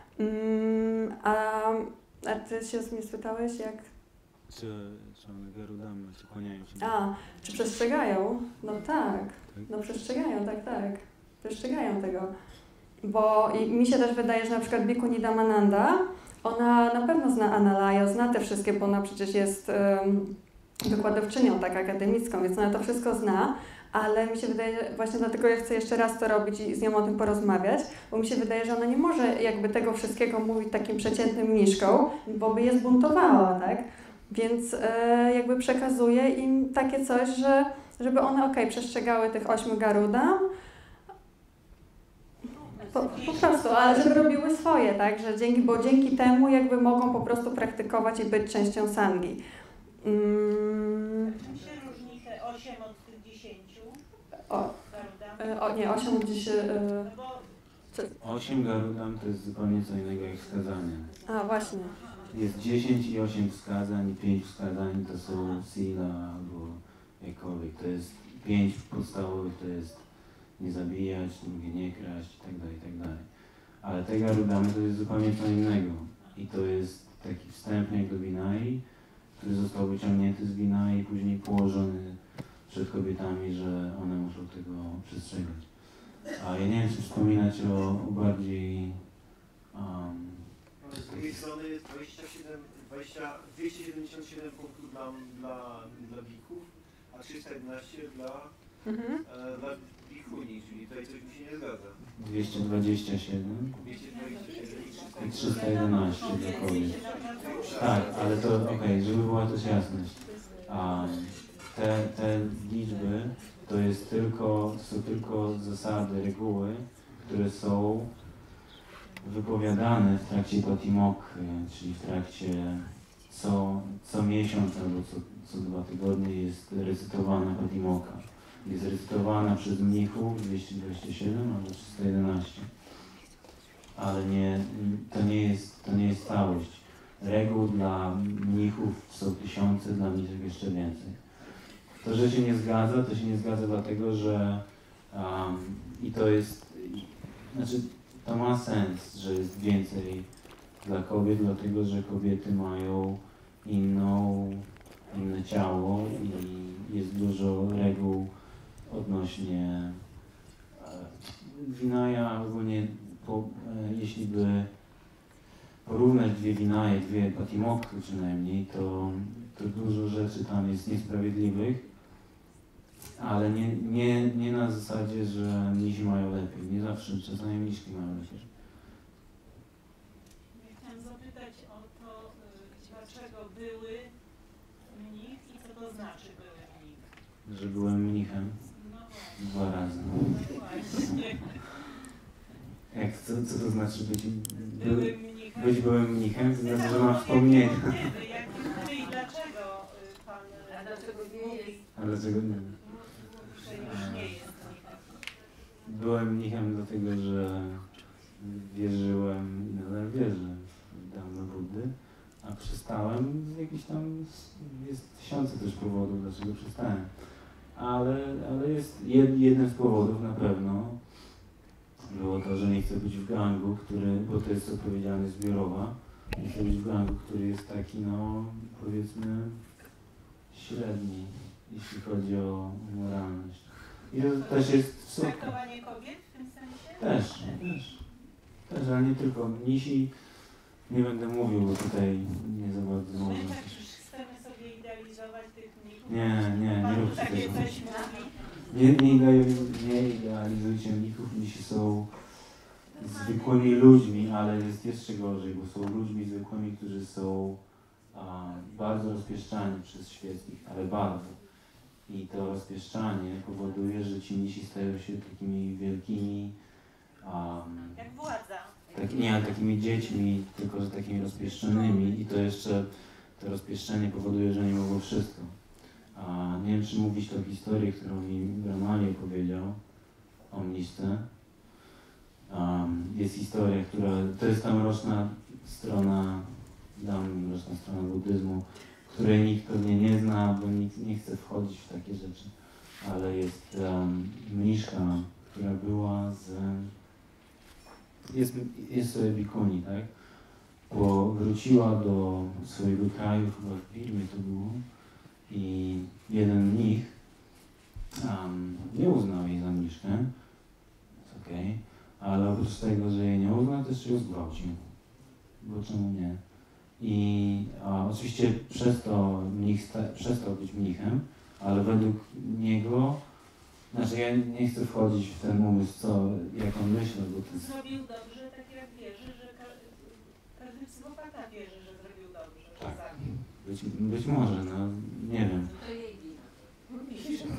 Mm, a, a ty się mnie spytałeś, jak... Czy, czy one garudamy, czy kłaniają się? A, czy przestrzegają? No tak, no przestrzegają, tak, tak. Przestrzegają tego. Bo i mi się też wydaje, że na przykład Bhikkhuni Dhammananda, ona na pewno zna Analayo, zna te wszystkie, bo ona przecież jest um, wykładowczynią tak akademicką, więc ona to wszystko zna, ale mi się wydaje, właśnie dlatego ja chcę jeszcze raz to robić i z nią o tym porozmawiać, bo mi się wydaje, że ona nie może jakby tego wszystkiego mówić takim przeciętnym mniszką, bo by je zbuntowała, tak? Więc e, jakby przekazuje im takie coś, że żeby one okej, przestrzegały tych ośmiu Garudam, Po, po prostu, ale żeby robiły swoje, tak, że dzięki, bo dzięki temu jakby mogą po prostu praktykować i być częścią sangi. Mm. Czym się różni te osiem od tych dziesięciu? O, Garudam? o nie, osiem gdzieś... Yy, No bo Osiem garudam to jest zupełnie co innego jak wskazania. a, właśnie. Jest dziesięć i osiem wskazań i pięć wskazań to są sila albo jakkolwiek. To jest pięć podstawowych, to jest nie zabijać, drugie nie kraść i tak dalej, i tak dalej. Ale te garudamy to jest zupełnie co innego. I to jest taki wstępnik do Vinai, który został wyciągnięty z Vinai i później położony przed kobietami, że one muszą tego przestrzegać. A ja nie wiem, czy wspominać o, o bardziej... Um, Z drugiej strony jest dwadzieścia siedem, dwadzieścia, dwieście siedemdziesiąt siedem punktów dla, dla, dla bików, a trzysta jedenaście dla, Mhm. e, dla bichuni, czyli tutaj coś mi się nie zgadza. dwieście dwadzieścia siedem dwieście dwadzieścia siedem i trzysta jedenaście dla kobiet. Tak, ale to okej, okay, żeby była też jasność. Um, te, te liczby to to jest tylko, to są tylko zasady, reguły, które są wypowiadane w trakcie Patimokry, czyli w trakcie co, co miesiąc albo co, co dwa tygodnie jest recytowana Patimoka. Jest recytowana przez mnichów dwieście dwadzieścia siedem albo trzysta jedenaście. Ale nie, to, nie jest, to nie jest całość. Reguł dla mnichów są tysiące, dla mnichów jeszcze więcej. To, że się nie zgadza, to się nie zgadza dlatego, że um, i to jest, znaczy to ma sens, że jest więcej dla kobiet, dlatego że kobiety mają inną, inne ciało i jest dużo reguł odnośnie e, Vinaja ogólnie, po, e, jeśli by porównać dwie Vinaje, dwie Patimokry przynajmniej, to, to dużo rzeczy tam jest niesprawiedliwych, ale nie, nie, nie na zasadzie, że mnisi mają lepiej. Nie zawsze, czasami mniszki mają lepiej. Ja chciałam zapytać o to, y, dlaczego były mnich i co to znaczy były mnich? Że byłem mnichem No właśnie. dwa razy. No właśnie. Jak, co, co to znaczy być, Były by, mnichem. być byłem mnichem? To znaczy, że mam wspomnienia. Jakie, jakie, i dlaczego y, pan y, A dlaczego nie mówi, jest? A dlaczego nie? że już nie jest mnichem? Byłem mnichem dlatego, że wierzyłem i nadal wierzę w Dhamma Buddy, a przestałem z jakichś tam, jest tysiące też powodów, dlaczego przestałem. Ale, ale jest jed, jeden z powodów na pewno było to, że nie chcę być w gangu, który, bo to jest odpowiedzialność zbiorowa, nie chcę być w gangu, który jest taki, no powiedzmy, średni, jeśli chodzi o moralność. I to też jest... Traktowanie kobiet w tym sensie? Też, też. Też, ale nie tylko. Mnisi, nie będę mówił, bo tutaj nie za bardzo My mogę. tak chcemy sobie idealizować tych mnichów. Nie, nie, nie Pan róbcie takie tego. coś mówi. Nie, nie, idealiz- nie idealizujcie mnichów. Mnisi są zwykłymi ludźmi, ale jest jeszcze gorzej, bo są ludźmi zwykłymi, którzy są a, bardzo rozpieszczani przez świeckich, ale bardzo. I to rozpieszczanie powoduje, że ci mnisi stają się takimi wielkimi, um, Jak władza. tak, nie, ale takimi dziećmi, tylko że takimi rozpieszczonymi i to jeszcze, to rozpieszczenie powoduje, że nie mogą wszystko. A nie wiem, czy mówić tą historię, którą mi Brahmali opowiedział o mniszce. Um, jest historia, która, to jest ta mroczna strona, dam mroczna strona buddyzmu, której nikt pewnie nie zna, bo nikt nie chce wchodzić w takie rzeczy. Ale jest um, mniszka, która była z... Jest, jest sobie bikuni, tak? Bo wróciła do swojego kraju, chyba w Birmie to było, i jeden mnich um, nie uznał jej za mniszkę, jest okej, okay. Ale oprócz tego, że jej nie uznał, też ją zgwałcił, bo czemu nie? I a, oczywiście przez to mnich sta, przestał być mnichem, ale według niego, znaczy ja nie chcę wchodzić w ten umysł, co, jak on myślał, bo to jest... Zrobił dobrze, tak jak wierzy, że ka- każdy psychopata wierzy, że zrobił dobrze, że Tak. zabił. Być, być może, no nie wiem, To jej wina.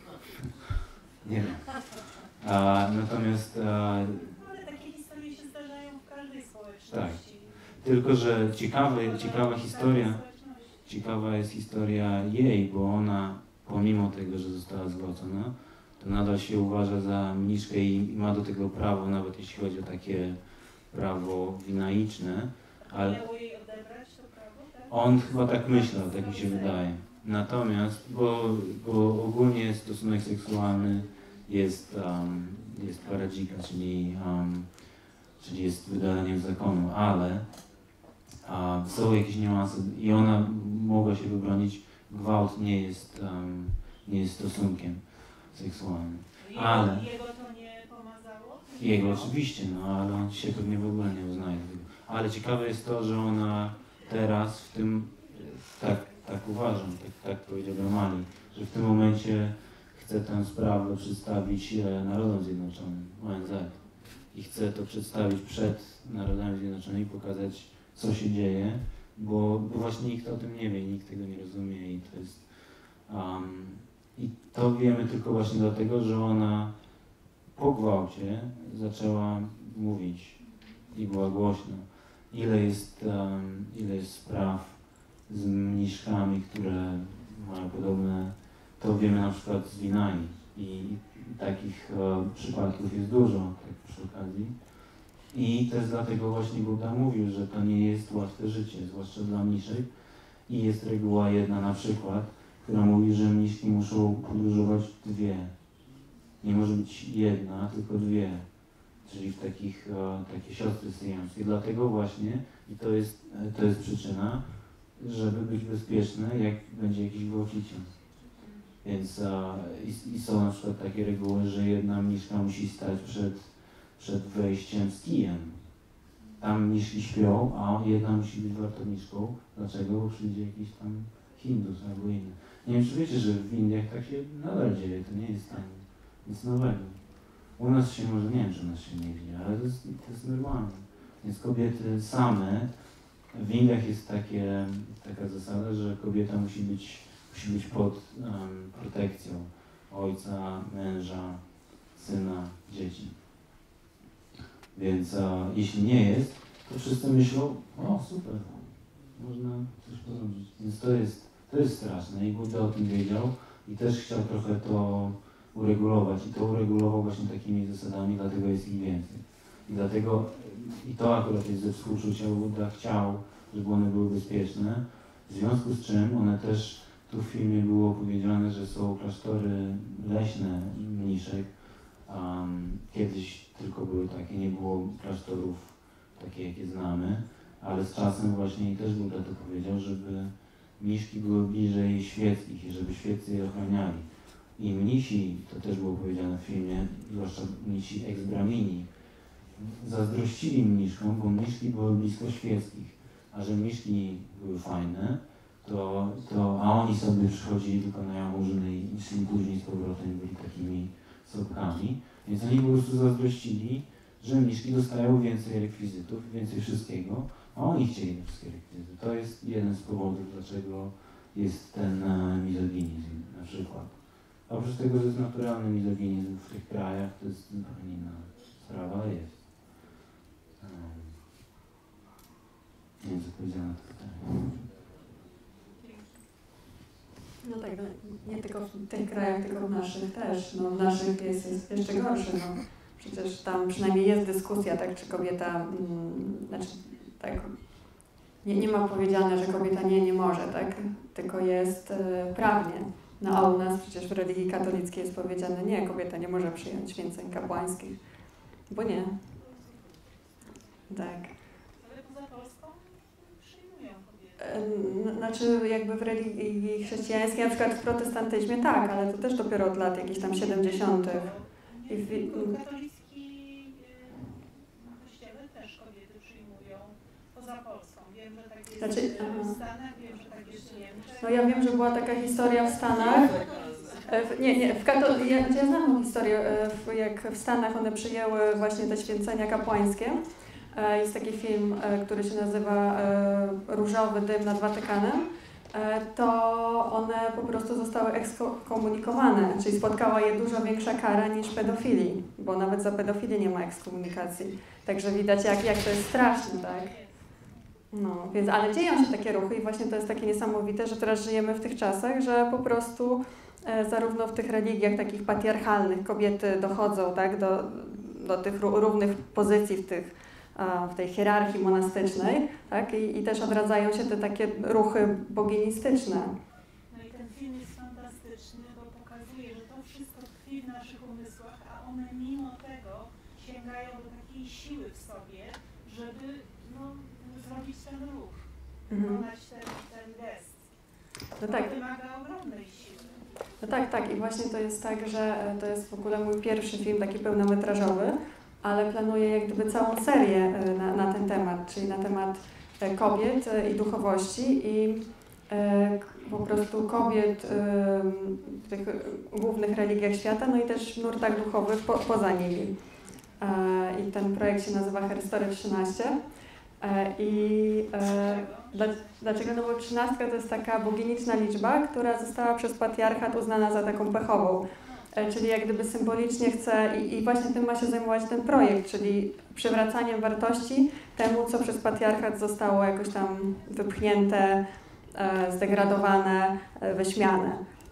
nie wiem. A, natomiast a, Ale takie historie się zdarzają w każdej społeczności. Tak. tylko, że ciekawe, ciekawa historia, Społeczności. ciekawa jest historia jej, bo ona pomimo tego, że została zgwałcona, to nadal się uważa za mniszkę i ma do tego prawo, nawet jeśli chodzi o takie prawo winaiczne, ale Miało jej odebrać to prawo, tak? on chyba tak myślał, tak mi się wydaje. Natomiast, bo, bo ogólnie stosunek seksualny jest, um, jest paradzika, czyli, um, czyli jest wydaleniem zakonu, ale a, są jakieś niuanse i ona mogła się wybronić. Gwałt nie jest, um, nie jest stosunkiem seksualnym. Jego, Ale- jego to nie pomazało? Jego oczywiście, no ale on się pewnie w ogóle nie uznaje tego. Ale ciekawe jest to, że ona teraz w tym, tak, tak uważam, tak, tak powiedział Brahmali, że w tym momencie chce tę sprawę przedstawić e, Narodom Zjednoczonym, O N Z. I chce to przedstawić przed Narodami Zjednoczonymi i pokazać, co się dzieje, bo, bo właśnie nikt o tym nie wie, nikt tego nie rozumie i to jest... Um, I to wiemy tylko właśnie dlatego, że ona po gwałcie zaczęła mówić i była głośna. Ile jest, um, ile jest spraw z mniszkami, które mają podobne, to wiemy na przykład z winami i, i takich e, przypadków jest dużo, tak przy okazji. I też dlatego właśnie Buddha mówił, że to nie jest łatwe życie, zwłaszcza dla mniszek. I jest reguła jedna na przykład, która mówi, że mniszki muszą podróżować dwie. Nie może być jedna, tylko dwie. Czyli w takich, e, takie siostry syjamskie. Dlatego właśnie, i to jest, to jest przyczyna, żeby być bezpieczne, jak będzie jakiś gwałciciel. Więc e, i, i są na przykład takie reguły, że jedna mniszka musi stać przed, przed wejściem z kijem. Tam mniszki śpią, a jedna musi być wartowniczką. Dlaczego? Bo przyjdzie jakiś tam Hindus albo inny. Nie wiem, czy wiecie, że w Indiach tak się nadal dzieje, to nie jest tam nic nowego. U nas się może, nie wiem, czy u nas się nie dzieje, ale to jest, to jest normalne. Więc kobiety same, w Indiach jest takie, taka zasada, że kobieta musi być, musi być pod um, protekcją ojca, męża, syna, dzieci. Więc a, jeśli nie jest, to wszyscy myślą, o super, można coś porobić. Więc to jest, to jest straszne i Buddha o tym wiedział i też chciał trochę to uregulować i to uregulował właśnie takimi zasadami, dlatego jest ich więcej. I dlatego, i to akurat jest ze współczucia, bo Buddha chciał, żeby one były bezpieczne, w związku z czym one też, tu w filmie było powiedziane, że są klasztory leśne mniszek. Um, kiedyś tylko były takie, nie było klasztorów takie, jakie znamy, ale z czasem właśnie i też Buddha to powiedział, żeby mniszki były bliżej świeckich i żeby świeccy je ochraniali. I mnisi, to też było powiedziane w filmie, zwłaszcza mnisi ex-bramini, zazdrościli mniszkom, bo mniszki były blisko świeckich, a że mniszki były fajne, to, to, a oni sobie przychodzili tylko na jałmużny i szli później z powrotem, byli takimi sopkami, więc oni po prostu zazdrościli, że mniszki dostają więcej rekwizytów, więcej wszystkiego, a oni chcieli te wszystkie rekwizyty. To jest jeden z powodów, dlaczego jest ten e, mizoginizm na przykład. A oprócz tego, że jest naturalny mizoginizm w tych krajach, to jest zupełnie inna sprawa, ale jest. Um, nie wiem, co powiedziałem na to pytanie. No tak, no, nie tylko w tych krajach, tylko w naszych też. No, w naszych jest, jest jeszcze gorszy. No. Przecież tam przynajmniej jest dyskusja, tak, czy kobieta, mm, znaczy tak, nie, nie ma powiedziane, że kobieta nie, nie może, tak, tylko jest y, prawnie. No a u nas przecież w religii katolickiej jest powiedziane, nie, kobieta nie może przyjąć święceń kapłańskich, bo nie. Tak. Ale poza Polską przyjmują kobiety. Znaczy jakby w religii chrześcijańskiej, na przykład w protestantyzmie tak, ale to też dopiero od lat jakichś tam siedemdziesiątych. Nie, w katolicki kościele też kobiety przyjmują poza Polską. Wiem, że tak jest Znaczy, w Stanach, wiem, że tak jest w Niemczech. No ja wiem, że była taka historia w Stanach. W, nie, nie, w kato, ja, ja znam tą historię, w, jak w Stanach one przyjęły właśnie te święcenia kapłańskie. Jest taki film, który się nazywa Różowy dym nad Watykanem. To one po prostu zostały ekskomunikowane, czyli spotkała je dużo większa kara niż pedofilii, bo nawet za pedofilię nie ma ekskomunikacji. Także widać, jak, jak to jest straszne, tak? No, więc, ale dzieją się takie ruchy i właśnie to jest takie niesamowite, że teraz żyjemy w tych czasach, że po prostu e, zarówno w tych religiach takich patriarchalnych kobiety dochodzą, tak, do, do tych równych pozycji w, tych, a, w tej hierarchii monastycznej, tak, i, i też odradzają się te takie ruchy boginistyczne. No i ten film jest fantastyczny, bo pokazuje, że to wszystko tkwi w naszych umysłach, a one mimo tego sięgają do takiej siły w sobie, żeby no, zrobić ten ruch, wykonać ten, ten gest. No tak. To wymaga ogromnej siły. No tak, tak. I właśnie to jest tak, że to jest w ogóle mój pierwszy film taki pełnometrażowy, ale planuję jak gdyby całą serię na, na ten temat, czyli na temat kobiet i duchowości i e, po prostu kobiet e, w tych głównych religiach świata, no i też w nurtach duchowych po, poza nimi. E, I ten projekt się nazywa Herstory trzynaście. I dlaczego? No bo trzynastka to jest taka boginiczna liczba, która została przez patriarchat uznana za taką pechową. Czyli jak gdyby symbolicznie chce, i, i właśnie tym ma się zajmować ten projekt, czyli przywracaniem wartości temu, co przez patriarchat zostało jakoś tam wypchnięte, e, zdegradowane, e, wyśmiane.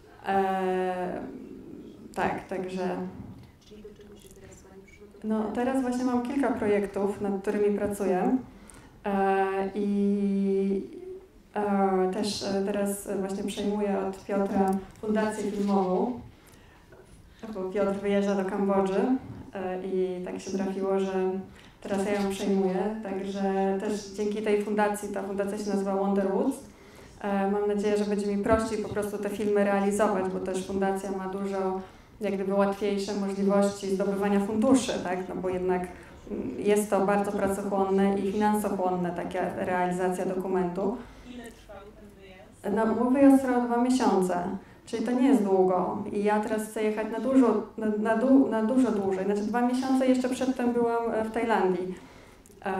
E, tak, także... Czyli do czego się teraz Pani przygotowuje? No teraz właśnie mam kilka projektów, nad którymi pracuję e, i e, też e, teraz właśnie przejmuję od Piotra fundację filmową, bo Piotr wyjeżdża do Kambodży e, i tak się trafiło, że teraz ja ją przejmuję, także też dzięki tej fundacji, ta fundacja się nazywa Wonderwoods, e, mam nadzieję, że będzie mi prościej po prostu te filmy realizować, bo też fundacja ma dużo jak gdyby łatwiejsze możliwości zdobywania funduszy, tak? No bo jednak jest to bardzo pracochłonne i finansochłonne taka realizacja dokumentu. Ile trwał ten wyjazd? No, mój wyjazd trwał dwa miesiące, czyli to nie jest długo i ja teraz chcę jechać na dużo, na, na, du, na dużo dłużej, znaczy dwa miesiące jeszcze przedtem byłam w Tajlandii, um,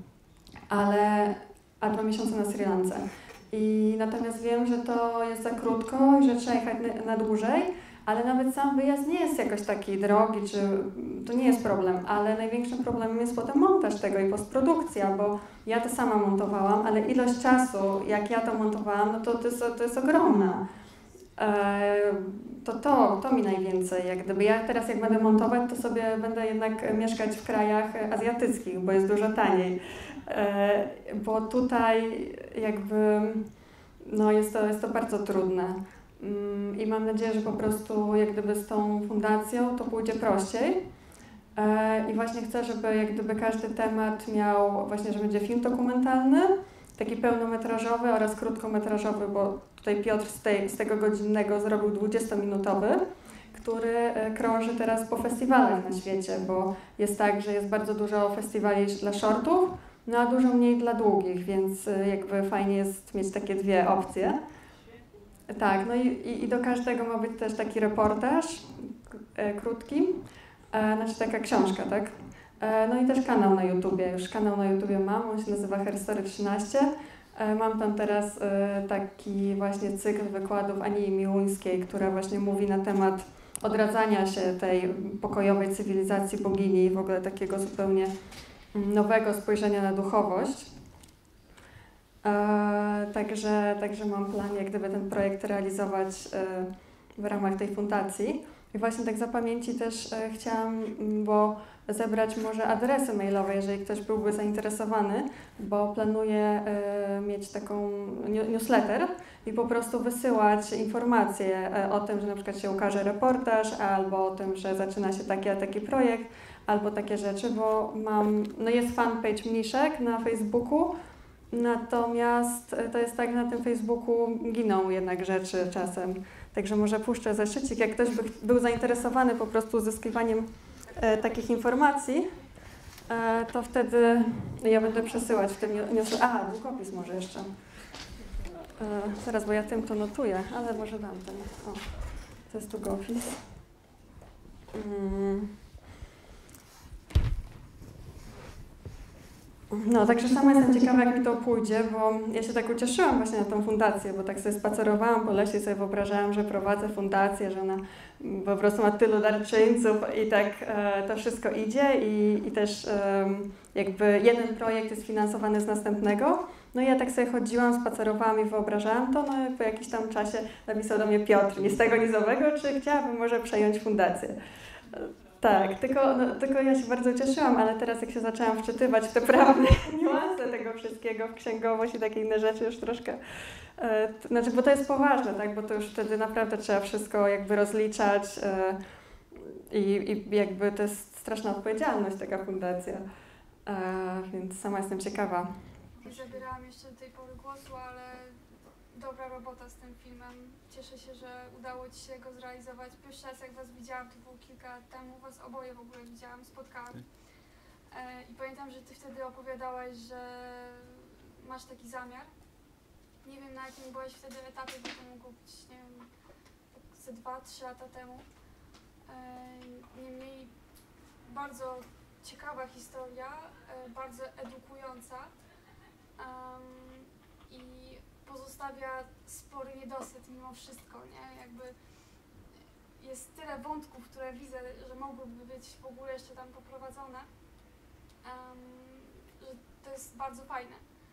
ale, a dwa miesiące na Sri Lance. I natomiast wiem, że to jest za krótko i że trzeba jechać na, na dłużej, ale nawet sam wyjazd nie jest jakoś taki drogi, czy to nie jest problem, ale największym problemem jest potem montaż tego i postprodukcja, bo ja to sama montowałam, ale ilość czasu, jak ja to montowałam, no to to jest, to jest ogromna. Eee, to, to to mi najwięcej, jak gdyby ja teraz jak będę montować, to sobie będę jednak mieszkać w krajach azjatyckich, bo jest dużo taniej, eee, bo tutaj jakby no jest to, jest to bardzo trudne. I mam nadzieję, że po prostu jak gdyby z tą fundacją to pójdzie prościej. I właśnie chcę, żeby jak gdyby każdy temat miał właśnie, że będzie film dokumentalny, taki pełnometrażowy oraz krótkometrażowy, bo tutaj Piotr z, tej, z tego godzinnego zrobił dwudziestominutowy, który krąży teraz po festiwalach na świecie, bo jest tak, że jest bardzo dużo festiwali dla shortów, no a dużo mniej dla długich, więc jakby fajnie jest mieć takie dwie opcje. Tak, no i, i, i do każdego ma być też taki reportaż e, krótki, e, znaczy taka książka, tak? E, no i też kanał na YouTubie, już kanał na YouTubie mam, on się nazywa Herstory trzynaście. E, mam tam teraz e, taki właśnie cykl wykładów Ani Miłuńskiej, która właśnie mówi na temat odradzania się tej pokojowej cywilizacji bogini, w ogóle takiego zupełnie nowego spojrzenia na duchowość. E, także, także mam plan, jak gdyby ten projekt realizować e, w ramach tej fundacji. I właśnie tak za pamięci też e, chciałam, bo zebrać może adresy mailowe, jeżeli ktoś byłby zainteresowany, bo planuję e, mieć taką newsletter i po prostu wysyłać informacje e, o tym, że na przykład się ukaże reportaż, albo o tym, że zaczyna się taki a taki projekt, albo takie rzeczy, bo mam, no jest fanpage Mniszek na Facebooku. Natomiast to jest tak, że na tym Facebooku giną jednak rzeczy czasem. Także może puszczę zeszycik. Jak ktoś by był zainteresowany po prostu uzyskiwaniem e, takich informacji, e, to wtedy ja będę przesyłać w tym newsletterze. Aha, długopis może jeszcze. E, zaraz, bo ja tym to notuję, ale może dam ten. O, to jest długopis. Mm. No, także sama jestem ciekawa, jak mi to pójdzie, bo ja się tak ucieszyłam właśnie na tą fundację, bo tak sobie spacerowałam po lesie i sobie wyobrażałam, że prowadzę fundację, że ona po prostu ma tylu darczyńców i tak e, to wszystko idzie i, i też e, jakby jeden projekt jest finansowany z następnego. No i ja tak sobie chodziłam, spacerowałam i wyobrażałam to, no i po jakimś tam czasie napisał do mnie Piotr, ni z tego, ni z owego, czy chciałabym może przejąć fundację. Tak, tylko, no, tylko ja się bardzo cieszyłam, ale teraz jak się zaczęłam wczytywać w te prawne niuanse tego wszystkiego, w księgowość i takie inne rzeczy już troszkę, e, to, znaczy, bo to jest poważne, tak, bo to już wtedy naprawdę trzeba wszystko jakby rozliczać e, i, i jakby to jest straszna odpowiedzialność taka fundacja, e, więc sama jestem ciekawa. Nie zabierałam jeszcze do tej pory głosu, ale dobra robota z tym filmem. Cieszę się, że udało Ci się go zrealizować. Pierwszy raz jak Was widziałam, to było kilka lat temu, Was oboje w ogóle widziałam, spotkałam. E, I pamiętam, że Ty wtedy opowiadałaś, że masz taki zamiar. Nie wiem, na jakim byłaś wtedy etapie, bo to mogło być, nie wiem, ze dwa, trzy lata temu. E, niemniej bardzo ciekawa historia, e, bardzo edukująca. um, i pozostawia spory niedosyt mimo wszystko, nie? Jakby jest tyle wątków, które widzę, że mogłyby być w ogóle jeszcze tam poprowadzone, um, że to jest bardzo fajne.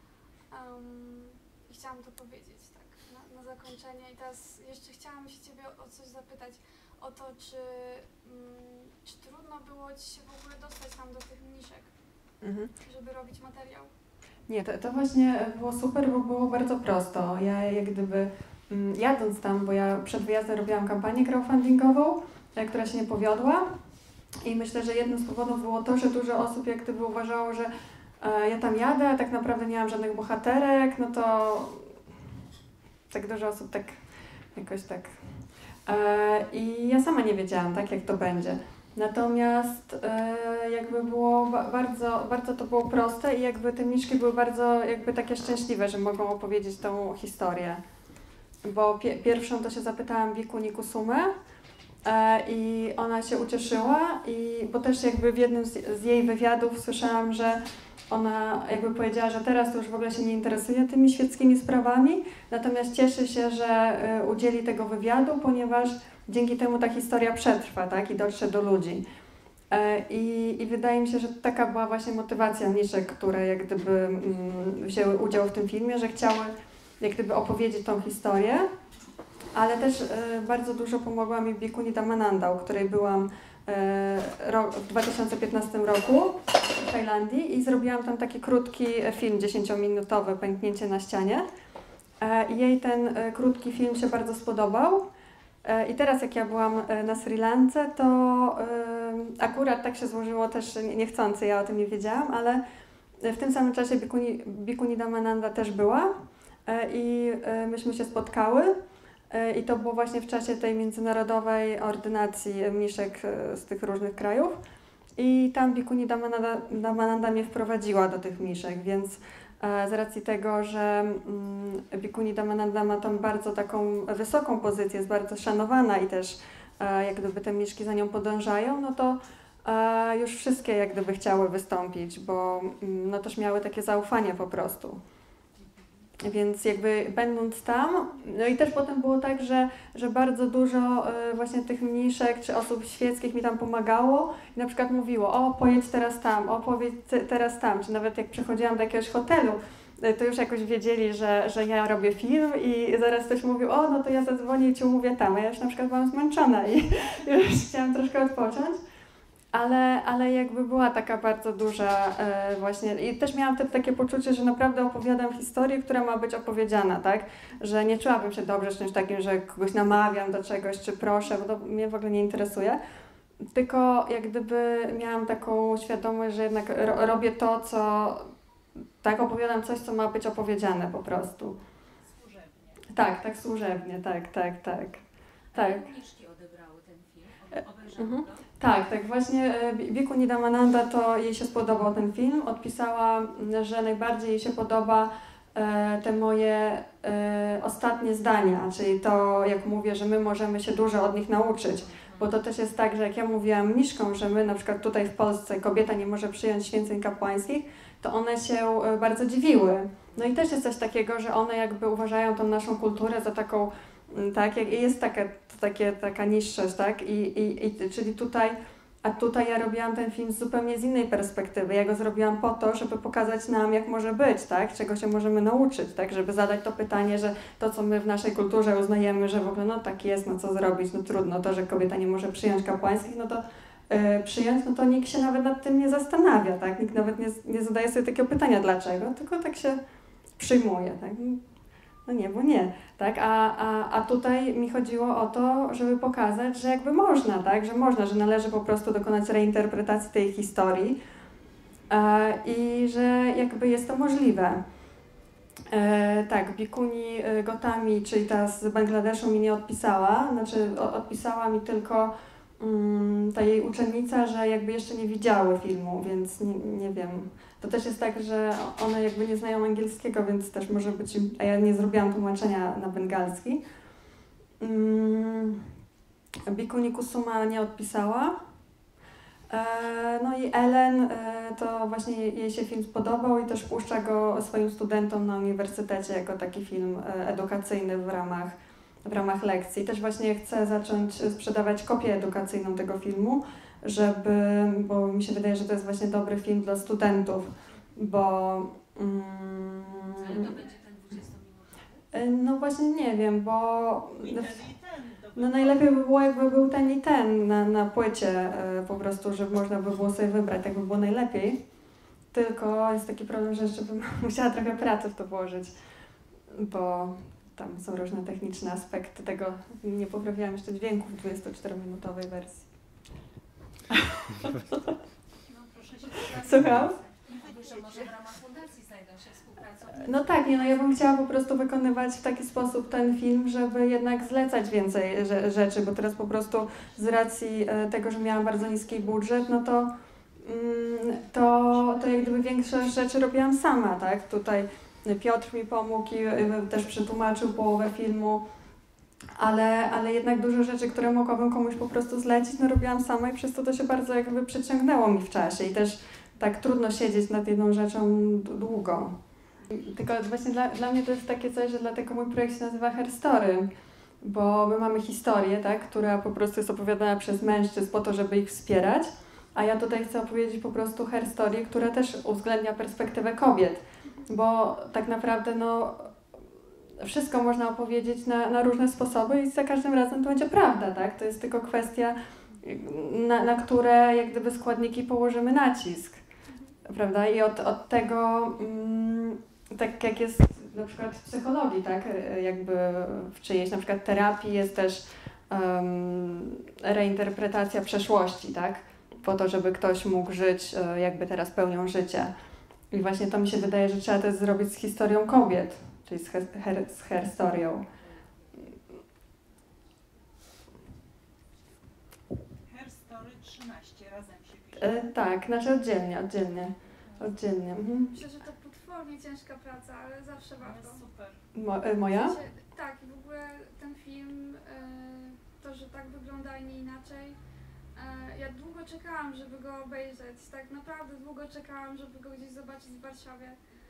Um, I chciałam to powiedzieć tak na, na zakończenie. I teraz jeszcze chciałam się Ciebie o coś zapytać, o to, czy, mm, czy trudno było Ci się w ogóle dostać tam do tych mniszek, Mhm. żeby robić materiał? Nie, to, to właśnie było super, bo było bardzo prosto. Ja jak gdyby mm, jadąc tam, bo ja przed wyjazdem robiłam kampanię crowdfundingową, e, która się nie powiodła i myślę, że jednym z powodów było to, że dużo osób jak gdyby uważało, że e, ja tam jadę, a tak naprawdę nie mam żadnych bohaterek, no to tak dużo osób tak jakoś tak. E, I ja sama nie wiedziałam, tak, jak to będzie. Natomiast e, jakby było ba bardzo, bardzo to było proste i jakby te mniszki były bardzo jakby takie szczęśliwe, że mogą opowiedzieć tą historię. Bo pie pierwszą to się zapytałam Bikuni Kusumę e, i ona się ucieszyła, i bo też jakby w jednym z, z jej wywiadów słyszałam, że ona jakby powiedziała, że teraz to już w ogóle się nie interesuje tymi świeckimi sprawami, natomiast cieszy się, że e, udzieli tego wywiadu, ponieważ dzięki temu ta historia przetrwa, tak, i dotrze do ludzi. E, i, I wydaje mi się, że taka była właśnie motywacja mniszek, które jak gdyby mm, wzięły udział w tym filmie, że chciały jak gdyby opowiedzieć tą historię, ale też e, bardzo dużo pomogła mi Bikuni Damananda, u której byłam e, ro, w dwa tysiące piętnastym roku w Tajlandii i zrobiłam tam taki krótki film dziesięciominutowy, Pęknięcie na ścianie. E, i jej ten e, krótki film się bardzo spodobał. I teraz jak ja byłam na Sri Lance, to y, akurat tak się złożyło też niechcący, ja o tym nie wiedziałam, ale w tym samym czasie Bikuni, Bikuni Damananda też była y, i y, myśmy się spotkały y, i to było właśnie w czasie tej międzynarodowej ordynacji mniszek y, z tych różnych krajów i tam Bikuni Damananda, Damananda mnie wprowadziła do tych mniszek, więc z racji tego, że mm, Bikuni Damananda ma tą bardzo taką wysoką pozycję, jest bardzo szanowana i też e, jak gdyby te mniszki za nią podążają, no to e, już wszystkie jak gdyby chciały wystąpić, bo mm, no też miały takie zaufanie po prostu. Więc jakby będąc tam, no i też potem było tak, że, że bardzo dużo y, właśnie tych mniszek czy osób świeckich mi tam pomagało i na przykład mówiło, o pojedź teraz tam, o powiedz teraz tam, czy nawet jak przychodziłam do jakiegoś hotelu, y, to już jakoś wiedzieli, że, że ja robię film i zaraz ktoś mówił, o no to ja zadzwonię i Ci umówię tam, a ja już na przykład byłam zmęczona i już chciałam troszkę odpocząć. Ale, ale jakby była taka bardzo duża e, właśnie i też miałam wtedy takie poczucie, że naprawdę opowiadam historię, która ma być opowiedziana, tak? Że nie czułabym się dobrze z czymś takim, że kogoś namawiam do czegoś, czy proszę, bo to mnie w ogóle nie interesuje. Tylko jak gdyby miałam taką świadomość, że jednak ro, robię to, co, tak opowiadam coś, co ma być opowiedziane po prostu. Służebnie. Tak, tak służebnie, tak, tak, tak. tak. Mniszki odebrały ten film, obejrzały mhm. go? Tak, tak, właśnie Bikuni Damananda to jej się spodobał ten film. Odpisała, że najbardziej jej się podoba e, te moje e, ostatnie zdania, czyli to, jak mówię, że my możemy się dużo od nich nauczyć. Bo to też jest tak, że jak ja mówiłam mniszkom, że my na przykład tutaj w Polsce kobieta nie może przyjąć święceń kapłańskich, to one się bardzo dziwiły. No i też jest coś takiego, że one jakby uważają tą naszą kulturę za taką, tak, jak jest taka, takie, taka niższość, tak, I, i, i czyli tutaj, a tutaj ja robiłam ten film z zupełnie z innej perspektywy. Ja go zrobiłam po to, żeby pokazać nam, jak może być, tak, czego się możemy nauczyć, tak, żeby zadać to pytanie, że to, co my w naszej kulturze uznajemy, że w ogóle no tak jest, no co zrobić, no trudno, to, że kobieta nie może przyjąć kapłańskich, no to yy, przyjąć, no to nikt się nawet nad tym nie zastanawia, tak, nikt nawet nie, nie zadaje sobie takiego pytania, dlaczego, tylko tak się przyjmuje, tak. No nie, bo nie, tak? A, a, a tutaj mi chodziło o to, żeby pokazać, że jakby można, tak? Że można, że należy po prostu dokonać reinterpretacji tej historii e, i że jakby jest to możliwe. E, tak, Bikuni Gotami, czyli ta z Bangladeszu mi nie odpisała, znaczy o, odpisała mi tylko um, ta jej uczennica, że jakby jeszcze nie widziały filmu, więc nie, nie wiem. To też jest tak, że one jakby nie znają angielskiego, więc też może być, a ja nie zrobiłam tłumaczenia na bengalski. Um, Bikuni Kusuma nie odpisała. E, No i Ellen, e, to właśnie jej jej się film spodobał i też puszcza go swoim studentom na uniwersytecie jako taki film e, edukacyjny w ramach, w ramach lekcji. Też właśnie chcę zacząć sprzedawać kopię edukacyjną tego filmu, żeby, bo mi się wydaje, że to jest właśnie dobry film dla studentów, bo... Mm, Ale to będzie ten dwudziestominutowy? e, no właśnie nie wiem, bo... I ten, i ten. to No by najlepiej by było, jakby był ten i ten na, na płycie, e, po prostu, żeby można by było sobie wybrać, tak by było najlepiej. Tylko jest taki problem, że jeszcze bym musiała trochę pracy w to włożyć, bo tam są różne techniczne aspekty tego. Nie poprawiłam jeszcze dźwięku w dwudziestoczterominutowej wersji. No proszę się Słucham? Że może w ramach fundacji znajdą się współpracownicy. No tak, nie, no ja bym chciała po prostu wykonywać w taki sposób ten film, żeby jednak zlecać więcej rze- rzeczy, bo teraz po prostu z racji e, tego, że miałam bardzo niski budżet, no to, mm, to, to jak gdyby większe rzeczy robiłam sama, tak? Tutaj Piotr mi pomógł i e, też przetłumaczył połowę filmu, ale, ale jednak dużo rzeczy, które mogłabym komuś po prostu zlecić, no robiłam sama i przez to to się bardzo jakby przeciągnęło mi w czasie i też tak trudno siedzieć nad jedną rzeczą d- długo. Tylko właśnie dla, dla mnie to jest takie coś, że dlatego mój projekt się nazywa Her Story, bo my mamy historię, tak, która po prostu jest opowiadana przez mężczyzn po to, żeby ich wspierać, a ja tutaj chcę opowiedzieć po prostu Her Story, która też uwzględnia perspektywę kobiet, bo tak naprawdę no wszystko można opowiedzieć na, na różne sposoby i za każdym razem to będzie prawda, tak? To jest tylko kwestia, na, na które jak gdyby składniki położymy nacisk, prawda? I od, od tego, mm, tak jak jest na przykład w psychologii, tak? Jakby w czyjejś na przykład terapii jest też um, reinterpretacja przeszłości, tak? Po to, żeby ktoś mógł żyć e, jakby teraz pełnią życia. I właśnie to mi się wydaje, że trzeba też zrobić z historią kobiet, czyli z her, her, z herstorią. Her Story trzynaście razem się pisze. E, tak, znaczy oddzielnie, oddzielnie. Oddzielnie. Mhm. Myślę, że to potwornie ciężka praca, ale zawsze Ale warto. super. Mo, e, moja? W sensie, tak, i w ogóle ten film, e, to, że tak wygląda, a nie inaczej. E, ja długo czekałam, żeby go obejrzeć. Tak naprawdę długo czekałam, żeby go gdzieś zobaczyć w Warszawie.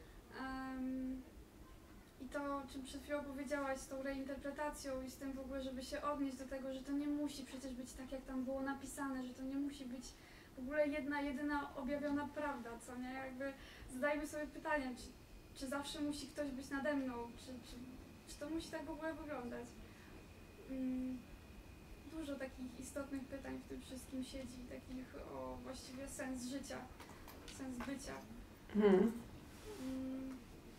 Em, I to, o czym przed chwilą powiedziałaś, z tą reinterpretacją i z tym w ogóle, żeby się odnieść do tego, że to nie musi przecież być tak, jak tam było napisane, że to nie musi być w ogóle jedna, jedyna objawiona prawda, co nie? Jakby zadajmy sobie pytanie, czy, czy zawsze musi ktoś być nade mną, czy, czy, czy to musi tak w ogóle wyglądać? Mm, dużo takich istotnych pytań w tym wszystkim siedzi, takich o właściwie sens życia, sens bycia. Mhm. Mm,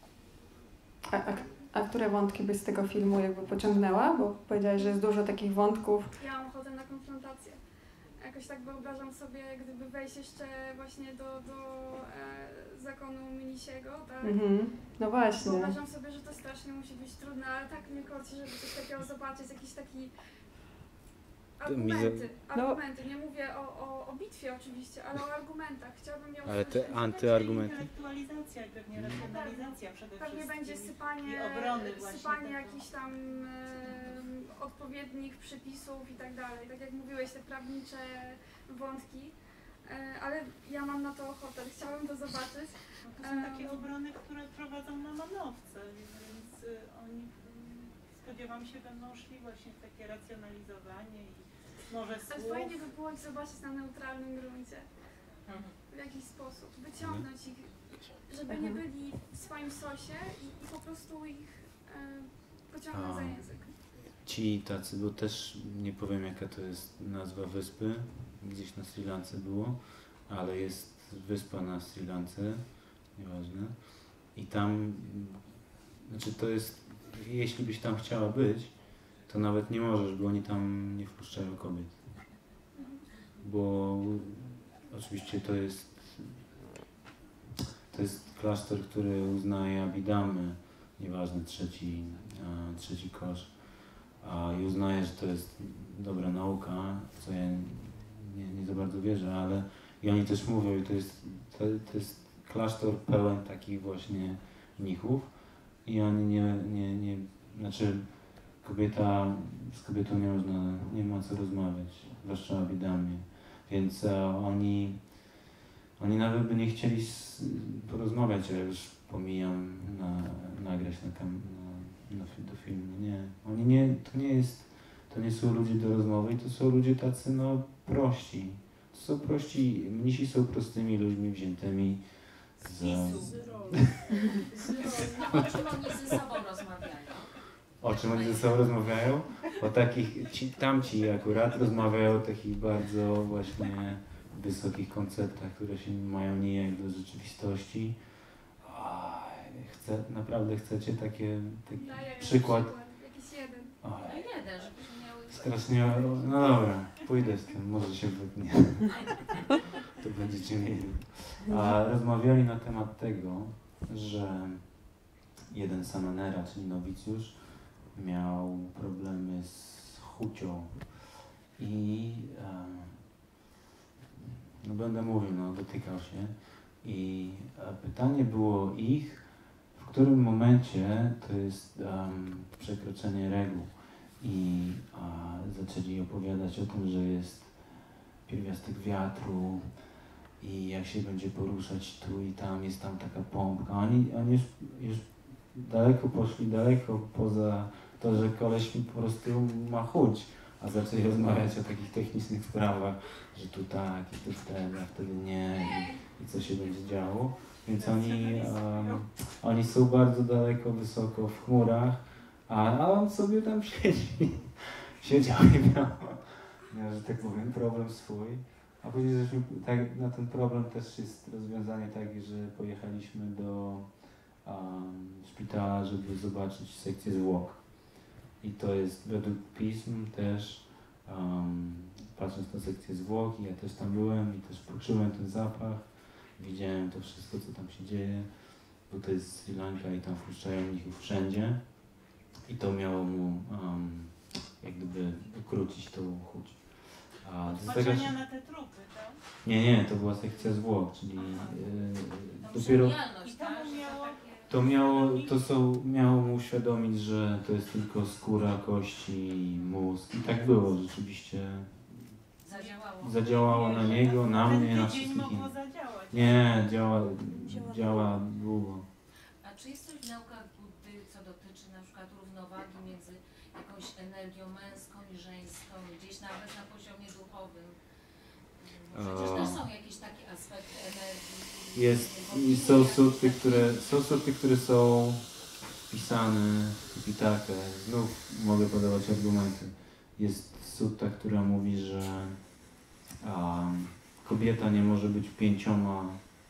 A, a, a które wątki byś z tego filmu jakby pociągnęła? Bo powiedziałaś, że jest dużo takich wątków. Ja mam ochotę na konfrontację. Jakoś tak wyobrażam sobie, gdyby wejść jeszcze właśnie do, do e, zakonu Mnisiego, tak? Mhm. No właśnie. Wyobrażam sobie, że to strasznie musi być trudne, ale tak mnie korci, żeby coś takiego zobaczyć, jakiś taki argumenty, No. argumenty. Nie mówię o, o, o bitwie oczywiście, ale o argumentach. Chciałabym je Ale te usłyszeć. antyargumenty? Intelektualizacja i pewnie racjonalizacja przede Pewnie wszystkim. będzie sypanie, i obrony właśnie sypanie tego. jakichś tam em, odpowiednich przypisów i tak dalej. Tak jak mówiłeś, te prawnicze wątki, e, ale ja mam na to ochotę, chciałabym to zobaczyć. No to są takie obrony, które prowadzą na manowce, więc y, oni mm, spodziewam się będą szli właśnie w takie racjonalizowanie i może Ale słów. fajnie by było ich zobaczyć na neutralnym gruncie. W jakiś sposób. Wyciągnąć ich, żeby nie byli w swoim sosie i, i po prostu ich e, pociągnąć A. za język. Ci tacy, bo też nie powiem jaka to jest nazwa wyspy, gdzieś na Sri Lance było, ale jest wyspa na Sri Lance, nieważne. I tam, znaczy to jest, jeśli byś tam chciała być, to nawet nie możesz, bo oni tam nie wpuszczają kobiet. Bo oczywiście to jest, to jest klasztor, który uznaje Abhidhammy, nieważne, trzeci, a, trzeci kosz, a i uznaje, że to jest dobra nauka, co ja nie, nie za bardzo wierzę, ale i oni też mówią, to jest, to, to jest klasztor pełen takich właśnie mnichów i oni nie, nie, nie, znaczy kobieta, z kobietą nie można, nie ma co rozmawiać, zwłaszcza o Abhidhammie. Więc e, oni, oni nawet by nie chcieli s, porozmawiać, a już pomijam na, nagrać na, kam, na, na, do filmu. Nie, oni nie, to nie jest, to nie są ludzie do rozmowy i to są ludzie tacy no prości. To są prości, mnisi są prostymi ludźmi wziętymi z... O czym oni ze sobą rozmawiają? O czym oni ze sobą rozmawiają? O takich, ci, tamci akurat rozmawiają o takich bardzo właśnie wysokich konceptach, które się mają nijak do rzeczywistości. Chcę, naprawdę chcecie takie, taki Daj jakiś przykład? Jakiś jeden. Oj, No jeden, żebyśmy miały... strasznie, no dobra, pójdę z tym, może się wytnie. To będziecie mieli. A rozmawiali na temat tego, że jeden Sanonera, czyli nowicjusz, miał problemy z chucią i e, no będę mówił, no dotykał się i e, pytanie było ich, w którym momencie to jest um, przekroczenie reguł i e, zaczęli opowiadać o tym, że jest pierwiastek wiatru i jak się będzie poruszać tu i tam, jest tam taka pompka. Oni, oni już, już daleko poszli, daleko poza to, że koleś mi po prostu ma chuć, a zaczęli rozmawiać o takich technicznych sprawach, że tu tak i tu wtedy, a wtedy nie i, i co się będzie działo. Więc oni, um, oni są bardzo daleko, wysoko w chmurach, a, a on sobie tam siedzi. Siedział i miał, miał, że tak powiem, problem swój. A później żeśmy, tak, na ten problem też jest rozwiązanie takie, że pojechaliśmy do um, szpitala, żeby zobaczyć sekcję zwłok. I to jest według pism też, um, patrząc na sekcję zwłok, ja też tam byłem i też poczułem ten zapach, widziałem to wszystko, co tam się dzieje, bo to jest Sri Lanka i tam wpuszczają ich wszędzie. I to miało mu um, jak gdyby ukrócić tą chuć. A Patrzenia na te trupy, tak? Nie, nie, to była sekcja zwłok, czyli yy, dopiero I to miało... to miało, to są, miało mu uświadomić, że to jest tylko skóra, kości, mózg i tak było rzeczywiście. Zadziałało. Zadziałało na niego, na Ten mnie, na tydzień wszystkich mogło innych. zadziałać. Nie, działa, działa długo. A czy jest coś w naukach Buddy, co dotyczy na przykład równowagi między jakąś energią męską i żeńską, gdzieś nawet na poziomie duchowym? Przecież też są jakieś takie aspekty energii. Jest, i są sutty, które, są sutty, które są wpisane w Pitakę. Znów mogę podawać argumenty. Jest sutta, która mówi, że a, kobieta nie może być pięcioma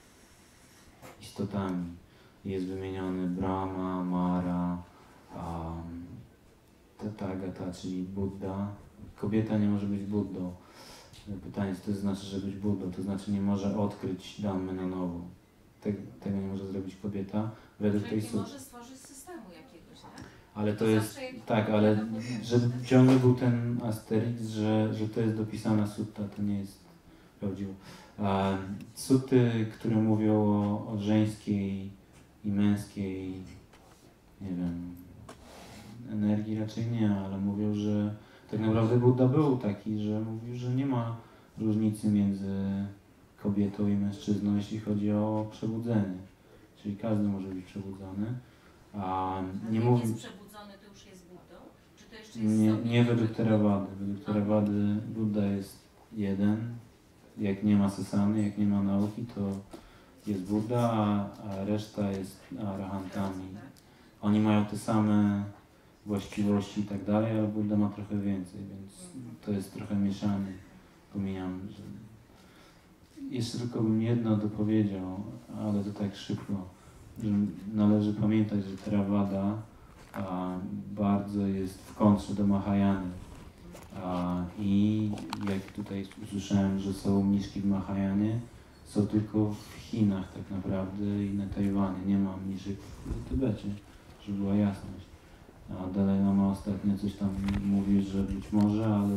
istotami. Jest wymieniony Brahma, Mara, um, Tathagata, czyli Buddha. Kobieta nie może być Buddą. Pytanie, co to znaczy, że być Buddą? To znaczy nie może odkryć Dhammy na nowo. Tego, tego nie może zrobić kobieta. Według tej nie sutty. może stworzyć systemu jakiegoś, tak? Ale to jest, tak, ale żeby ciągle był ten asterix, że, że to jest dopisana sutta, to nie jest prawdziwe. A sutty, które mówią o, o żeńskiej i męskiej, nie wiem, energii raczej nie, ale mówią, że tak naprawdę Buddha był taki, że mówił, że nie ma różnicy między kobietą i mężczyzną, jeśli chodzi o przebudzenie. Czyli każdy może być przebudzony. A nie jak mówi... jest przebudzony, to już jest Buddą? Czy to jeszcze jest Nie, stopień? nie według Theravady. Według Theravady Buddha jest jeden. Jak nie ma sasany, jak nie ma nauki, to jest Buddha, a, a reszta jest arahantami. Oni mają te same właściwości i tak dalej, ale Buddha ma trochę więcej, więc to jest trochę mieszany. Pomijam, że... Jeszcze tylko bym jedno dopowiedział, ale to tak szybko, że należy pamiętać, że Theravada a, bardzo jest w kontrze do Mahayany. A, I jak tutaj usłyszałem, że są mniszki w Mahayanie, są tylko w Chinach tak naprawdę i na Tajwanie. Nie ma mniszek w Tybecie, żeby była jasność. A Dalai Lama ostatnio coś tam mówił, że być może, ale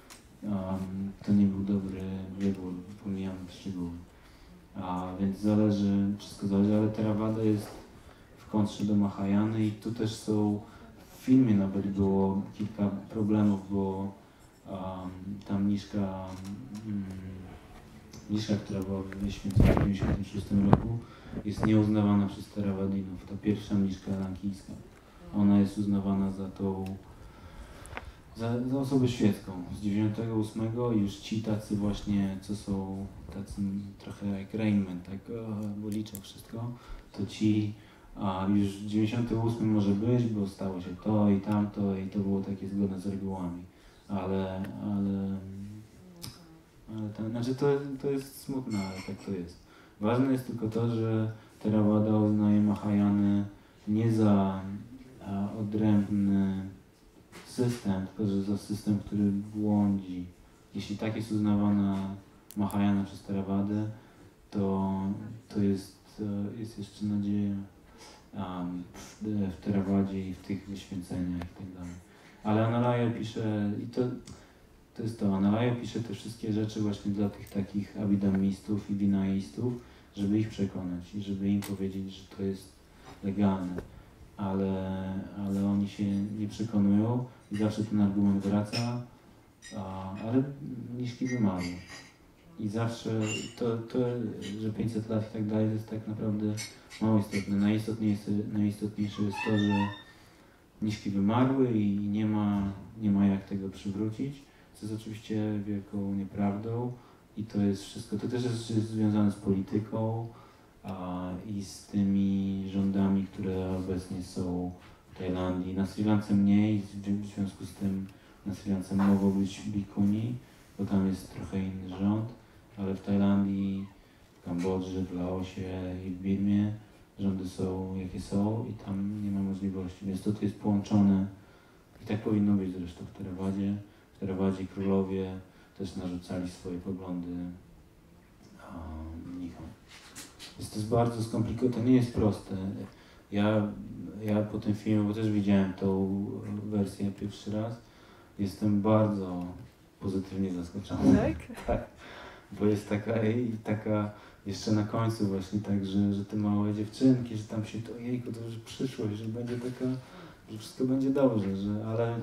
um, to nie był dobry wybór, pomijam szczegóły. A więc zależy, wszystko zależy, ale Theravada jest w kontrze do Mahayany i tu też są, w filmie nawet było kilka problemów, bo um, ta mniszka um, mniszka, która była wyświęcona w tysiąc dziewięćset dziewięćdziesiątym szóstym roku, jest nieuznawana przez Theravadinów. To pierwsza mniszka lankijska. Ona jest uznawana za tą, za, za osobę świecką. Z dziewięćdziesiątego ósmego już ci tacy właśnie, co są tacy trochę jak Rainman, tak, bo liczę wszystko, to ci, a już w dziewięćdziesiątym ósmym może być, bo stało się to i tamto i to było takie zgodne z regułami. Ale, ale, ale to, znaczy to, to jest smutne, ale tak to jest. Ważne jest tylko to, że Theravada uznaje Mahayany nie za a, odrębny system, tylko że za system, który błądzi. Jeśli tak jest uznawana Mahayana przez Theravadę, to, to jest, jest jeszcze nadzieja um, w, w Theravadzie i w tych wyświęceniach i tak dalej. Ale Analaja pisze, i to, to jest to, Analaja pisze te wszystkie rzeczy właśnie dla tych takich abhidhamistów i vinaistów, żeby ich przekonać i żeby im powiedzieć, że to jest legalne. Ale, ale oni się nie przekonują i zawsze ten argument wraca, a, ale mniszki wymarły. I zawsze to, to, że pięćset lat i tak dalej, to jest tak naprawdę mało istotne. Najistotniejsze, najistotniejsze jest to, że mniszki wymarły i nie ma, nie ma jak tego przywrócić, co jest oczywiście wielką nieprawdą i to jest wszystko, to też jest, jest związane z polityką a, i z tymi rządami, które obecnie są w Tajlandii. Na Sri Lance mniej, w związku z tym na Sri Lance mogą być bikuni, bo tam jest trochę inny rząd, ale w Tajlandii, w Kambodży, w Laosie i w Birmie rządy są jakie są i tam nie ma możliwości, więc to, to jest połączone i tak powinno być zresztą w Theravadzie. W Theravadzie królowie też narzucali swoje poglądy mnichom. Więc to jest bardzo skomplikowane, to nie jest proste. Ja, ja po tym filmie, bo też widziałem tą wersję pierwszy raz, jestem bardzo pozytywnie zaskoczony. Tak? Tak, bo jest taka i taka jeszcze na końcu właśnie tak, że, że te małe dziewczynki, że tam się to, jejku, to już przyszłość, że będzie taka, że wszystko będzie dobrze, że, ale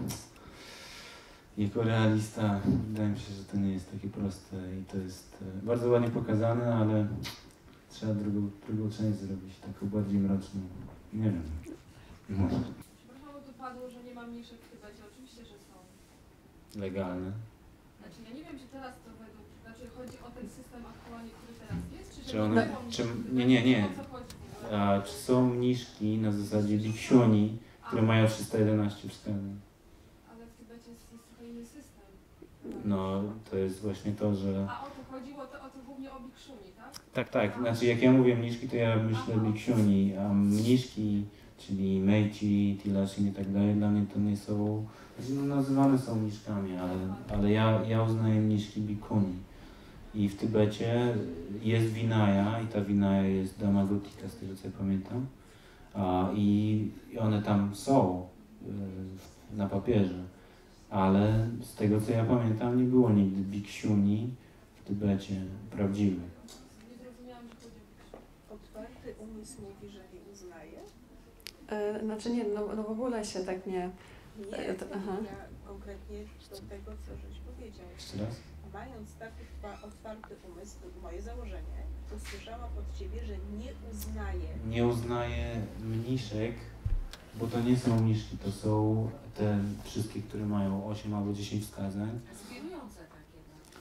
jako realista wydaje mi się, że to nie jest takie proste i to jest bardzo ładnie pokazane, ale trzeba drugą, drugą część zrobić, taką bardziej mroczną. Nie wiem. Może. Przepraszam, bo tu padło, że nie ma mniszek w Tybecie. Oczywiście, że są. Legalne. Znaczy ja nie wiem, czy teraz to według, znaczy chodzi o ten system aktualnie, który teraz jest, czy, Czy że one- nie było czy- mniszek w nie, nie, nie. Tybecie? O co chodzi w ogóle? A czy są mniszki na zasadzie biksiuni, które mają trzysta jedenaście wskazań? Ale w Tybecie jest, jest trochę inny system. No, to jest właśnie to, że... A o to chodziło, to, o to głównie o bikszuni, tak? Tak, tak. Znaczy jak ja mówię mniszki, to ja myślę biksiuni, a mniszki, czyli meici, tilashin i tak dalej, dla mnie to nie są... Znaczy, no, nazywane są mniszkami, ale, ale ja, ja uznaję mniszki bikuni. I w Tybecie jest Vinaya i ta Vinaya jest Dhammagotika, z tego co ja pamiętam. A, i, I one tam są y, na papierze. Ale z tego co ja pamiętam, nie było nigdy biksiuni w Tybecie prawdziwych. Nie zrozumiałam, że chodzi o bikszuni. Otwarty umysł mówi, że nie uznaje? E, znaczy nie, no, no w ogóle się tak nie... Nie, E, to- aha. ja konkretnie do tego, co żeś powiedział. Jeszcze raz? Mając tak otwa- otwarty umysł, to moje założenie, usłyszałam od Ciebie, że nie uznaje. Nie uznaję mniszek, bo to nie są mniszki, to są te wszystkie, które mają osiem albo dziesięć wskazań. Inspirujące takie. No.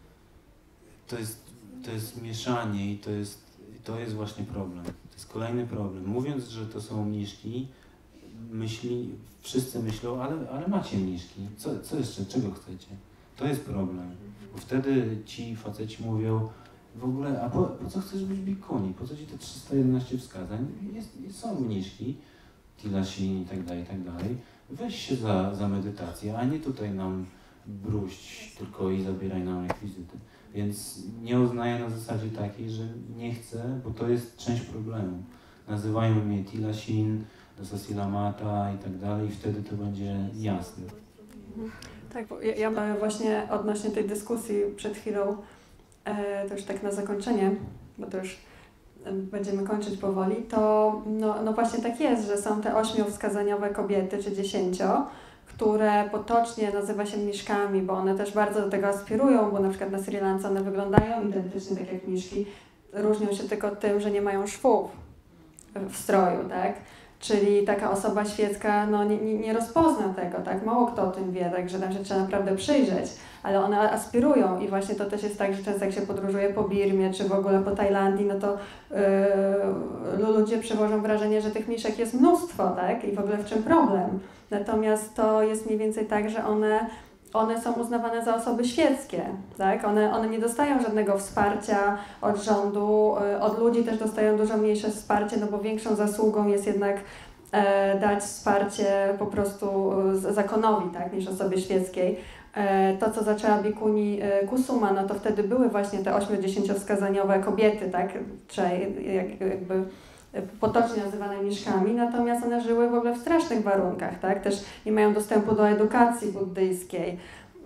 To jest, to jest mieszanie i to jest, to jest właśnie problem. To jest kolejny problem. Mówiąc, że to są mniszki, myśli, wszyscy myślą, ale, ale macie mniszki. Co, co jeszcze? Czego chcecie? To jest problem. Bo wtedy ci faceci mówią, w ogóle, a po, po co chcesz być bikuni? Po co ci te trzysta jedenaście wskazań? Jest, jest, są mniszki, tilashin i tak dalej, i tak dalej. Weź się za, za medytację, a nie tutaj nam bruść tylko i zabieraj nam rekwizyty. Więc nie uznaję na zasadzie takiej, że nie chcę, bo to jest część problemu. Nazywają mnie tilashin, Dosasilamata i tak dalej i wtedy to będzie jasne. Tak, bo ja, ja właśnie odnośnie tej dyskusji przed chwilą, e, to już tak na zakończenie, bo to już będziemy kończyć powoli, to no, no właśnie tak jest, że są te ośmiowskazaniowe kobiety czy dziesięcio, które potocznie nazywa się mniszkami, bo one też bardzo do tego aspirują, bo na przykład na Sri Lance one wyglądają identycznie tak jak mniszki, różnią się tylko tym, że nie mają szwów w stroju, tak? Czyli taka osoba świecka no, nie, nie, nie rozpozna tego, tak? Mało kto o tym wie, także tam się trzeba naprawdę przyjrzeć, ale one aspirują i właśnie to też jest tak, że często jak się podróżuje po Birmie czy w ogóle po Tajlandii, no to yy, ludzie przywożą wrażenie, że tych mniszek jest mnóstwo, tak? I w ogóle w czym problem? Natomiast to jest mniej więcej tak, że one one są uznawane za osoby świeckie, tak? One, one nie dostają żadnego wsparcia od rządu, od ludzi też dostają dużo mniejsze wsparcie, no bo większą zasługą jest jednak e, dać wsparcie po prostu zakonowi, tak, niż osobie świeckiej. E, to, co zaczęła Bikuni e, Kusuma, no to wtedy były właśnie te ośmio-dziesięciowskazaniowe kobiety, tak, czy jak, jakby potocznie nazywane mniszkami, natomiast one żyły w ogóle w strasznych warunkach, tak? Też nie mają dostępu do edukacji buddyjskiej.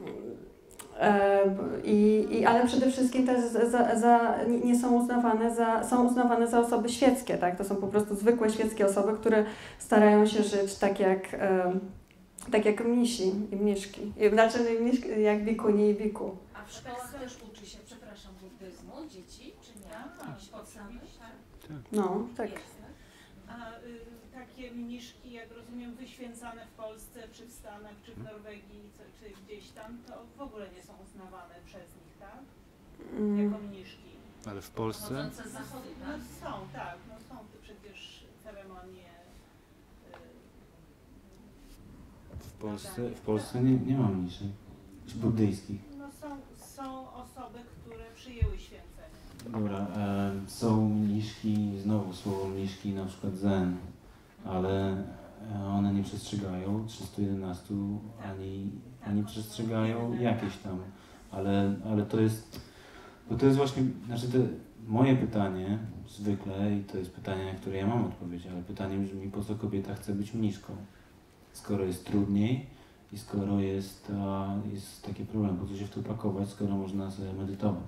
I, i, ale przede wszystkim też za, za, nie są uznawane za, są uznawane za osoby świeckie, tak? To są po prostu zwykłe świeckie osoby, które starają się żyć tak jak, tak jak mnisi i mniszki. Znaczy jak bikuni i biku. A w szkołach też uczy się, przepraszam, buddyzmu dzieci, czy nie? Jakieś podstawy? No, tak. A y, takie mniszki, jak rozumiem, wyświęcane w Polsce, czy w Stanach, czy w Norwegii, czy, czy gdzieś tam, to w ogóle nie są uznawane przez nich, tak? Jako mniszki. Ale w Polsce? Pochodzące z zachodu, No tak? są, tak, no są tu przecież ceremonie. Y, W Polsce, w Polsce nie, nie ma mniszek buddyjskich. no są, są osoby, które przyjęły święcenie. Dobra, e, są mniszki, znowu słowo mniszki, na przykład zen, ale one nie przestrzegają trzystu jedenastu, ani, ani przestrzegają jakieś tam, ale, ale to jest, bo to jest właśnie, znaczy to moje pytanie zwykle, i to jest pytanie, na które ja mam odpowiedź, ale pytanie brzmi, po co kobieta chce być mniszką, skoro jest trudniej i skoro jest, a, jest taki problem, po co się w to pakować, skoro można sobie medytować.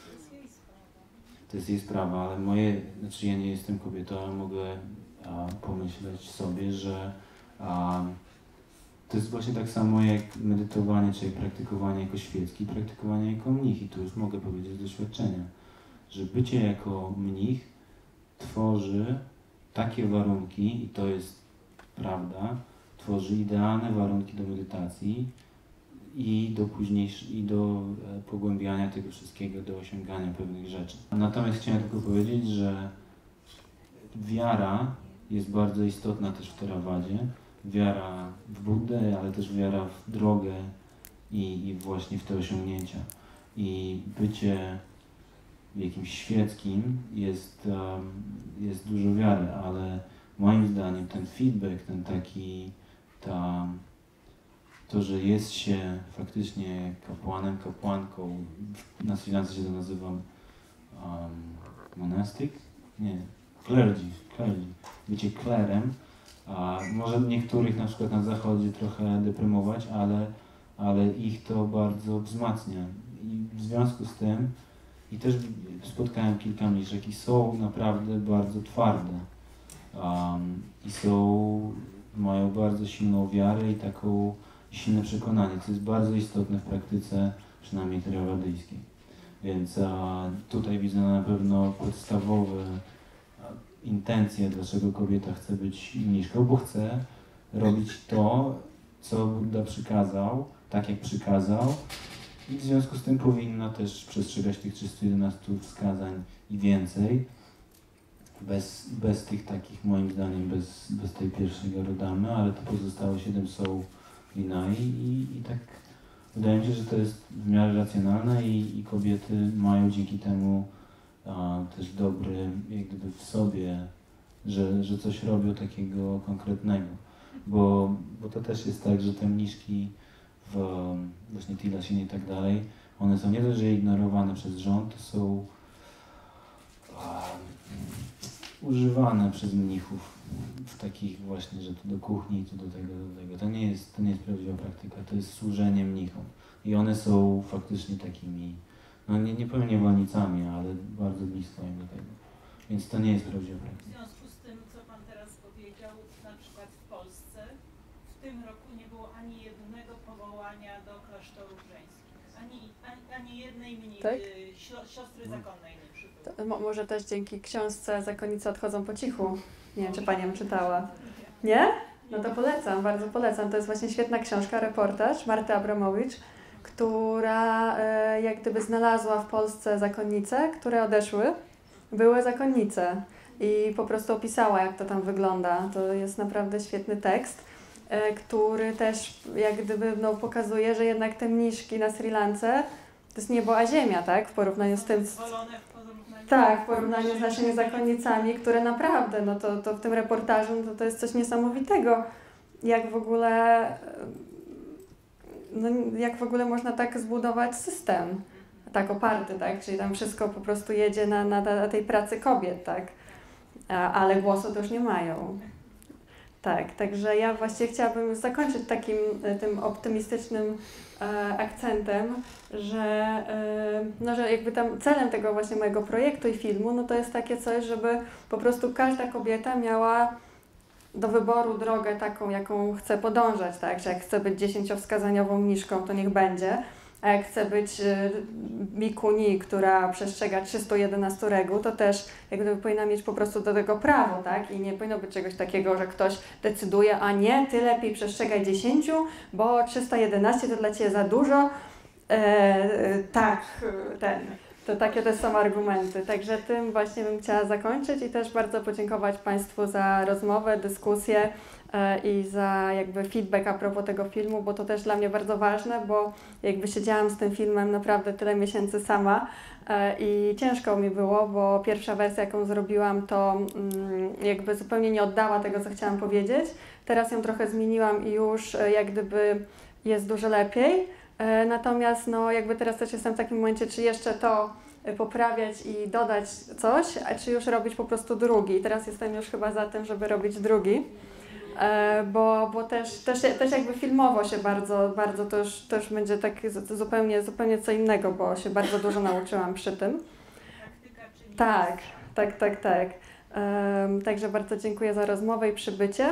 To jest jej sprawa, ale moje, znaczy ja nie jestem kobietą, ale mogę a, pomyśleć sobie, że a, to jest właśnie tak samo jak medytowanie, czy jak praktykowanie jako świecki, praktykowanie jako mnich. I tu już mogę powiedzieć z doświadczenia, że bycie jako mnich tworzy takie warunki, i to jest prawda, tworzy idealne warunki do medytacji i do późniejszego, i do e, pogłębiania tego wszystkiego, do osiągania pewnych rzeczy. Natomiast chciałem tylko powiedzieć, że wiara jest bardzo istotna też w Theravadzie. Wiara w Buddę, ale też wiara w drogę i, i właśnie w te osiągnięcia. I bycie jakimś świeckim jest, um, jest dużo wiary, ale moim zdaniem ten feedback, ten taki, ta, to, że jest się faktycznie kapłanem, kapłanką, na Sri Lance się to nazywa um, monastyk? Nie, clergy, clergy. Bycie klerem, a może niektórych na przykład na zachodzie trochę deprymować, ale, ale ich to bardzo wzmacnia. I w związku z tym, i też spotkałem kilka mniszek i są naprawdę bardzo twarde. Um, I są, mają bardzo silną wiarę i taką silne przekonanie, co jest bardzo istotne w praktyce, przynajmniej teravadyjskiej. Więc a, tutaj widzę na pewno podstawowe a, intencje, dlaczego kobieta chce być mniszką, bo chce robić to, co Buddha przykazał, tak jak przykazał, i w związku z tym powinna też przestrzegać tych trzystu jedenastu wskazań i więcej, bez, bez tych takich, moim zdaniem, bez, bez tej pierwszej Garudamy, ale to pozostałe siedem są Vinai i, i tak wydaje mi się, że to jest w miarę racjonalne i, i kobiety mają dzięki temu a, też dobry, jak gdyby w sobie, że, że coś robią takiego konkretnego, bo, bo to też jest tak, że te mniszki w właśnie Tilasinie i tak dalej, one są nie dość, że ignorowane przez rząd, to są a, używane przez mnichów w takich właśnie, że tu do kuchni, tu do tego, do tego. To nie jest, to nie jest prawdziwa praktyka, to jest służenie mnichom. I one są faktycznie takimi, no nie, nie powiem niewolnicami, ale bardzo blisko im do tego. Więc to nie jest prawdziwe. W związku z tym, co Pan teraz powiedział, na przykład w Polsce w tym roku nie było ani jednego powołania do klasztorów żeńskich, ani, ani, ani jednej mniej, Tak? y, sio- siostry zakonnej nie przybyło. To mo- może też dzięki książce Zakonnice odchodzą po cichu. Nie wiem, czy Pani ją czytała. Nie? No to polecam, bardzo polecam. To jest właśnie świetna książka, reportaż Marty Abramowicz, która e, jak gdyby znalazła w Polsce zakonnice, które odeszły. Były zakonnice i po prostu opisała, jak to tam wygląda. To jest naprawdę świetny tekst, e, który też jak gdyby no, pokazuje, że jednak te mniszki na Sri Lance to jest niebo a ziemia, tak? W porównaniu z tym... Zwolone w porównaniu Tak, w porównaniu z naszymi zakonnicami, które naprawdę, no to, to w tym reportażu no to, to jest coś niesamowitego, jak w ogóle, no jak w ogóle można tak zbudować system, tak oparty, tak, czyli tam wszystko po prostu jedzie na, na, na tej pracy kobiet, tak, A, ale głosu to już nie mają. Tak, także ja właściwie chciałabym zakończyć takim e, tym optymistycznym e, akcentem, że, e, no, że jakby tam celem tego właśnie mojego projektu i filmu, no to jest takie coś, żeby po prostu każda kobieta miała do wyboru drogę taką, jaką chce podążać, tak, że jak chce być dziesięciowskazaniową mniszką, to niech będzie, a jak chce być y, Mikuni, która przestrzega trzysta jedenaście reguł, to też jak gdyby powinna mieć po prostu do tego prawo, tak? I nie powinno być czegoś takiego, że ktoś decyduje, a nie, ty lepiej przestrzegaj dziesięć, bo trzysta jedenaście to dla Ciebie za dużo. E, e, tak, ten. To takie też są argumenty. Także tym właśnie bym chciała zakończyć i też bardzo podziękować Państwu za rozmowę, dyskusję e, i za jakby feedback a propos tego filmu, bo to też dla mnie bardzo ważne, bo jakby siedziałam z tym filmem naprawdę tyle miesięcy sama e, i ciężko mi było, bo pierwsza wersja, jaką zrobiłam, to mm, jakby zupełnie nie oddała tego, co chciałam powiedzieć. Teraz ją trochę zmieniłam i już e, jak gdyby jest dużo lepiej. Natomiast no, jakby teraz też jestem w takim momencie, czy jeszcze to poprawiać i dodać coś, a czy już robić po prostu drugi. I teraz jestem już chyba za tym, żeby robić drugi, bo, bo też, też, też jakby filmowo się bardzo, bardzo to już, to już będzie tak zupełnie, zupełnie co innego, bo się bardzo dużo nauczyłam przy tym. Tak, tak, tak, tak. Um, także bardzo dziękuję za rozmowę i przybycie.